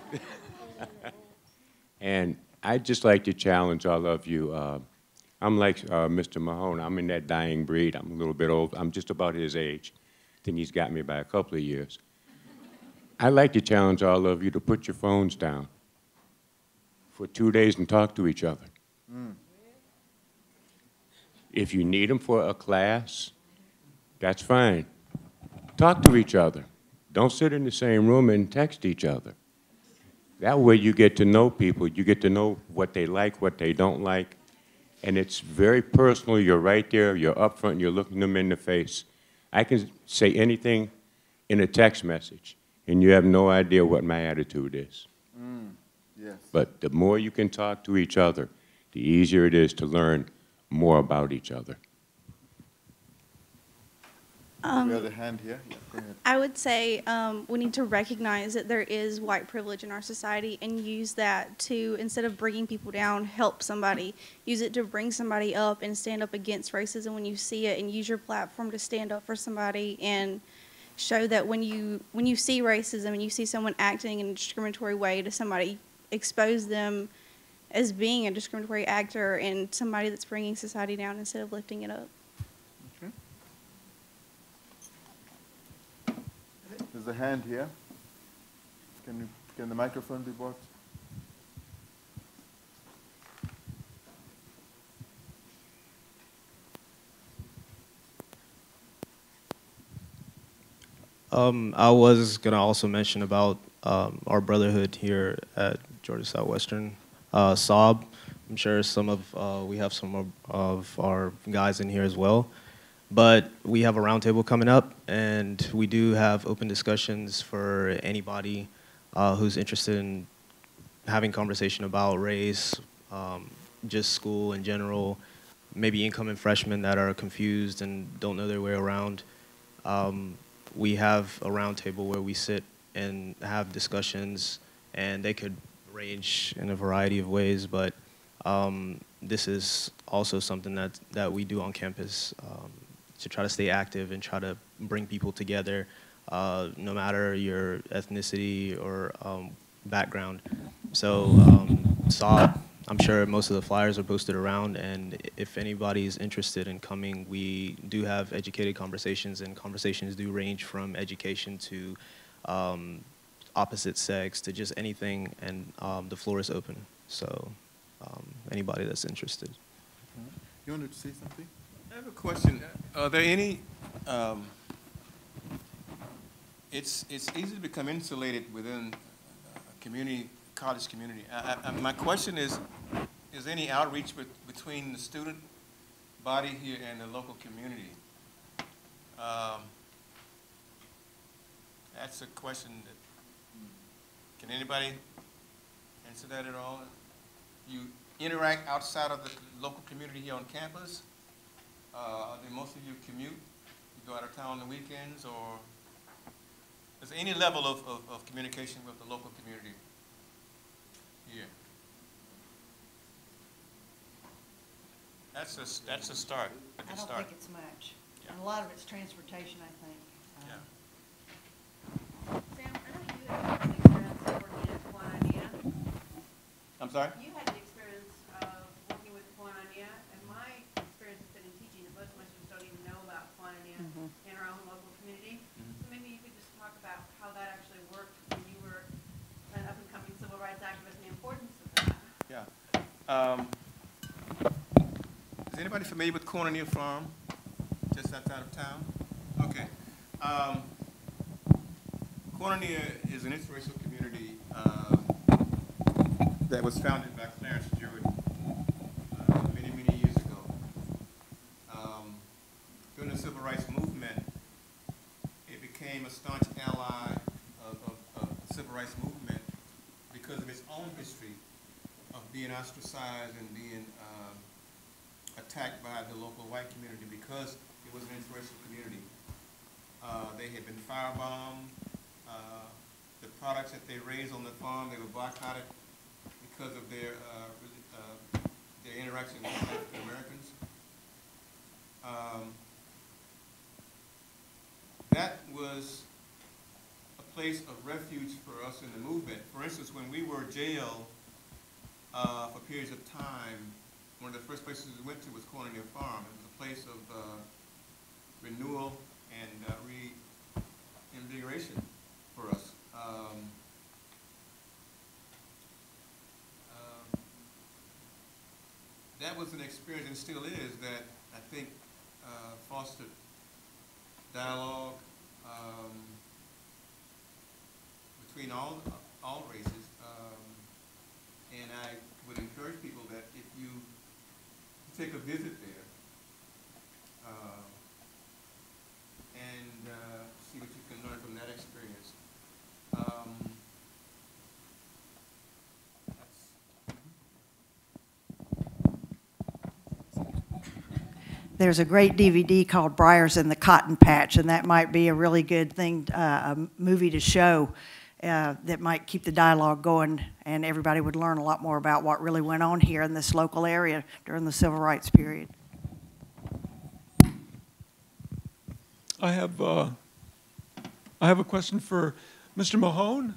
And I'd just like to challenge all of you. I'm like Mr. Mahone. I'm in that dying breed. I'm a little bit old. I'm just about his age. I think he's got me by a couple of years. I'd like to challenge all of you to put your phones down for 2 days and talk to each other. If you need them for a class, that's fine. Talk to each other. Don't sit in the same room and text each other. That way you get to know people. You get to know what they like, what they don't like. And it's very personal. You're right there. You're up front. You're looking them in the face. I can say anything in a text message, and you have no idea what my attitude is. Yes. But the more you can talk to each other, the easier it is to learn more about each other. We have a hand here. Yeah, go ahead. I would say we need to recognize that there is white privilege in our society and use that to, instead of bringing people down, help somebody. Use it to bring somebody up and stand up against racism when you see it, and use your platform to stand up for somebody and show that when you see racism and you see someone acting in a discriminatory way to somebody, expose them as being a discriminatory actor and somebody that's bringing society down instead of lifting it up. Okay. There's a hand here. Can the microphone be brought? I was going to also mention about our brotherhood here at Georgia Southwestern, SOB. I'm sure we have some of our guys in here as well. But we have a roundtable coming up, and we do have open discussions for anybody who's interested in having conversation about race, just school in general, maybe incoming freshmen that are confused and don't know their way around. We have a roundtable where we sit and have discussions, and they could range in a variety of ways, but this is also something that we do on campus to try to stay active and try to bring people together, no matter your ethnicity or background. So SOB, I'm sure most of the flyers are posted around, and if anybody's interested in coming, we do have educated conversations, and conversations do range from education to opposite sex to just anything, and the floor is open. So anybody that's interested. You wanted to say something? I have a question. Are there any, it's easy to become insulated within a community, college community. My question is any outreach between the student body here and the local community. That's a question that, can anybody answer that at all? You interact outside of the local community here on campus? Do most of you commute? You go out of town on the weekends, or is there any level of communication with the local community here? That's a start. I don't think it's much. Yeah. And a lot of it's transportation, I think. Yeah. Sam, I know you had the experience of working at Juanania. I'm sorry? You had the experience of working with Juanania, and my experience has been in teaching, and most of my students don't even know about Juanania in our own local community. So maybe you could just talk about how that actually worked when you were an up-and-coming civil rights activist and the importance of that. Yeah. Is anybody familiar with Cornelia Farm, just outside of town? Okay. Cornelia is an interracial community that was founded by Clarence Jordan many, many years ago. During the civil rights movement, it became a staunch ally of the civil rights movement because of its own history of being ostracized and being attacked by the local white community because it was an interracial community. They had been firebombed. The products that they raised on the farm, they were boycotted because of their interaction with African Americans. That was a place of refuge for us in the movement. For instance, when we were jailed for periods of time, one of the first places we went to was Cornelia Farm. It was a place of renewal and reinvigoration for us. That was an experience, and still is, that I think fostered dialogue between all races. And I would encourage people that if you take a visit there and see what you can learn from that experience. There's a great DVD called Briars in the Cotton Patch, and that might be a really good thing, a movie to show that might keep the dialogue going, and everybody would learn a lot more about what really went on here in this local area during the civil rights period. I have a question for Mr. Mahone.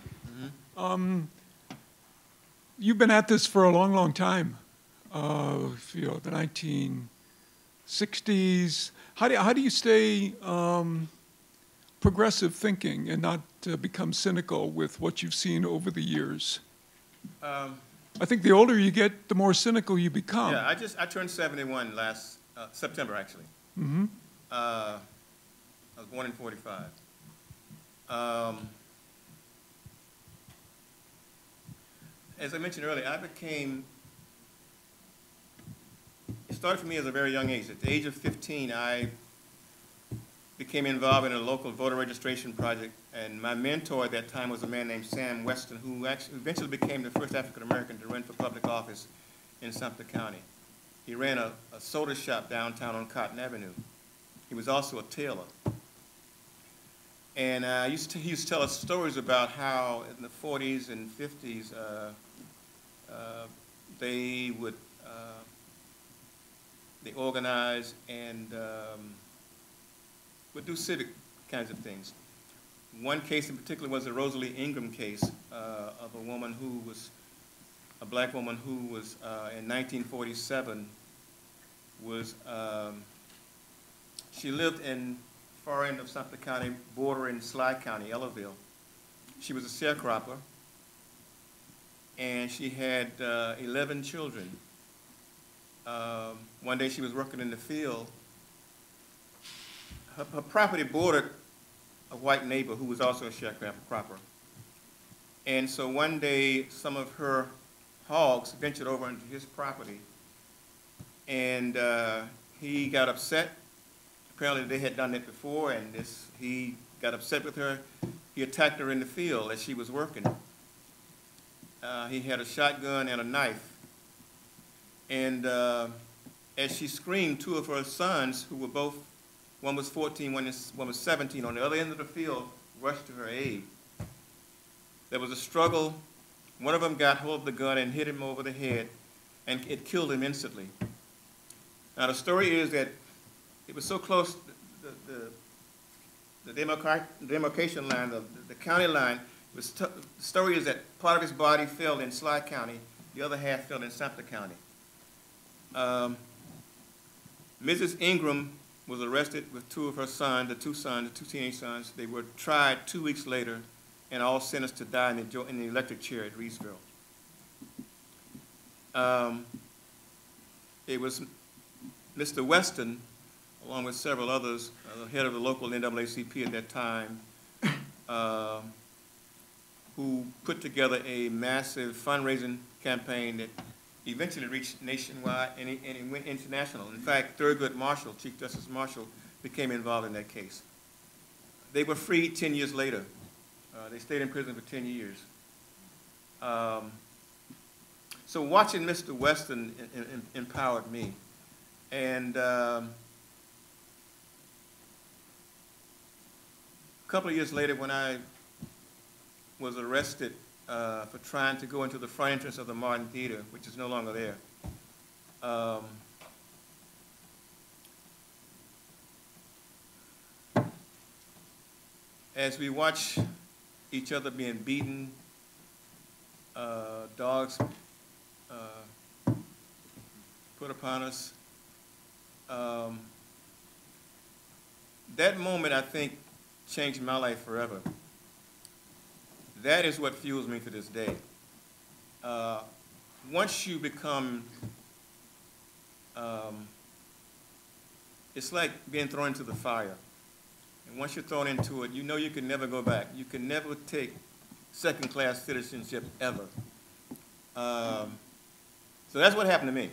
You've been at this for a long, long time. The 1960s. How do you stay progressive thinking and not become cynical with what you've seen over the years? I think the older you get, the more cynical you become. Yeah, I turned 71 last September, actually. I was born in '45. As I mentioned earlier, it started for me as a very young age. At the age of 15, I became involved in a local voter registration project, and my mentor at that time was a man named Sam Weston, who actually eventually became the first African American to run for public office in Sumter County. He ran a soda shop downtown on Cotton Avenue. He was also a tailor. And he used to tell us stories about how in the 40s and 50s they organize and would do civic kinds of things. One case in particular was the Rosalie Ingram case of a woman who was, a black woman who was in 1947 was, she lived in far end of Sumter County, bordering Sly County, Ellerville. She was a sharecropper, and she had 11 children. One day she was working in the field. Her property bordered a white neighbor who was also a sharecropper. And so one day some of her hogs ventured over into his property, and he got upset. Apparently they had done it before, and he got upset with her. He attacked her in the field as she was working. He had a shotgun and a knife. And as she screamed, two of her sons, who were both, one was 14, one was 17, on the other end of the field, rushed to her aid. There was a struggle. One of them got hold of the gun and hit him over the head, and it killed him instantly. Now the story is that it was so close, the demarcation line, the county line, the story is that part of his body fell in Sly County, the other half fell in Sumter County. Mrs. Ingram was arrested with two of her sons, the two teenage sons. They were tried 2 weeks later and all sentenced to die in the electric chair at Reedsville. It was Mr. Weston, along with several others, the head of the local NAACP at that time, who put together a massive fundraising campaign that eventually reached nationwide and it went international. In fact, Thurgood Marshall, Chief Justice Marshall, became involved in that case. They were freed 10 years later. They stayed in prison for 10 years. So watching Mr. Weston empowered me. And a couple of years later, when I was arrested for trying to go into the front entrance of the Martin Theater, which is no longer there, as we watch each other being beaten, dogs put upon us, that moment, I think, changed my life forever. That is what fuels me to this day. Once you become, it's like being thrown into the fire. And once you're thrown into it, you know you can never go back. You can never take second-class citizenship ever. So that's what happened to me.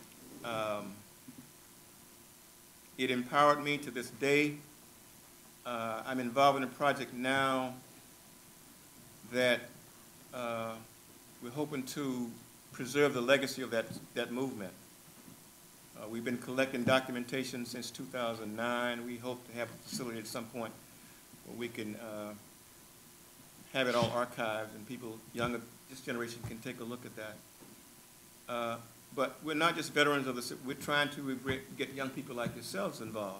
It empowered me to this day. I'm involved in a project now that we're hoping to preserve the legacy of that movement. We've been collecting documentation since 2009. We hope to have a facility at some point where we can have it all archived and people, younger, this generation can take a look at that. But we're not just veterans of the, we're trying to get young people like yourselves involved.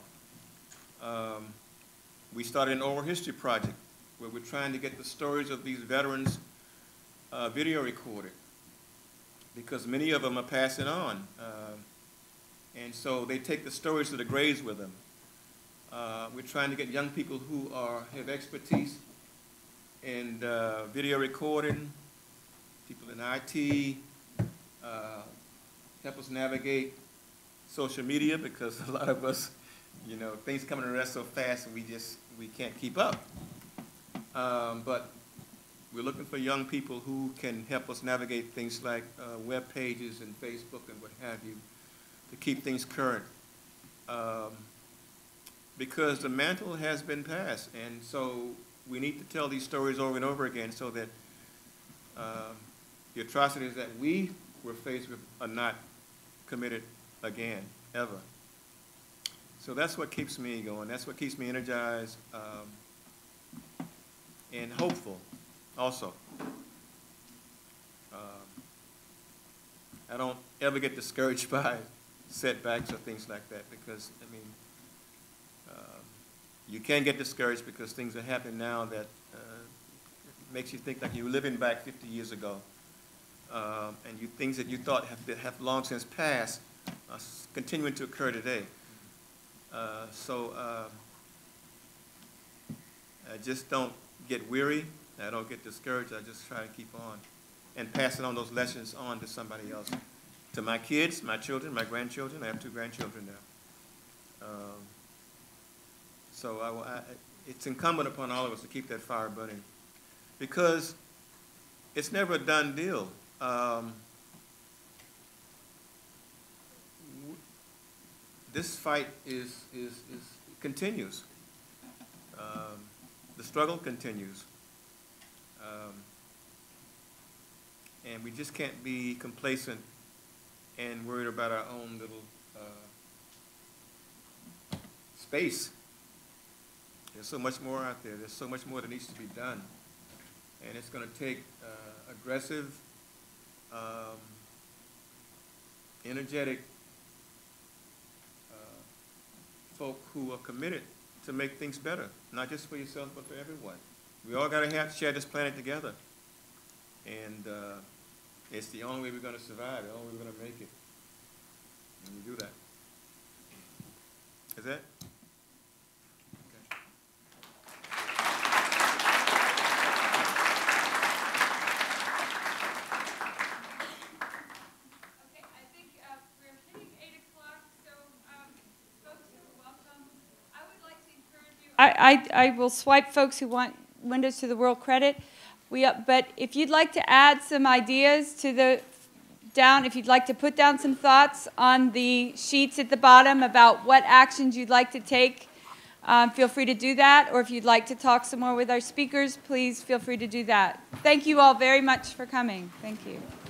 We started an oral history project where we're trying to get the stories of these veterans video recorded, because many of them are passing on. And so they take the stories to the graves with them. We're trying to get young people who have expertise in video recording, people in IT, help us navigate social media, because a lot of us, you know, things coming at us so fast and we can't keep up. But we're looking for young people who can help us navigate things like web pages and Facebook and what have you, to keep things current. Because the mantle has been passed, and so we need to tell these stories over and over again so that the atrocities that we were faced with are not committed again, ever. So that's what keeps me going. That's what keeps me energized and hopeful also. I don't ever get discouraged by setbacks or things like that, because, I mean, you can get discouraged because things are happening now that makes you think like you're living back 50 years ago. And things that you thought have long since passed are continuing to occur today. So I just don't get weary. I don't get discouraged. I just try to keep on and passing on those lessons on to somebody else. To my kids, my children, my grandchildren. I have 2 grandchildren now. So it's incumbent upon all of us to keep that fire burning, because it's never a done deal. this fight continues. The struggle continues. And we just can't be complacent and worried about our own little space. There's so much more out there. There's so much more that needs to be done. And it's going to take aggressive, energetic folk who are committed to make things better, not just for yourself, but for everyone. We all got to share this planet together. And it's the only way we're going to survive, the only way we're going to make it. And we do that. Is that? I will swipe folks who want Windows to the World credit. But if you'd like to add some ideas to the if you'd like to put down some thoughts on the sheets at the bottom about what actions you'd like to take, feel free to do that. Or if you'd like to talk some more with our speakers, please feel free to do that. Thank you all very much for coming. Thank you.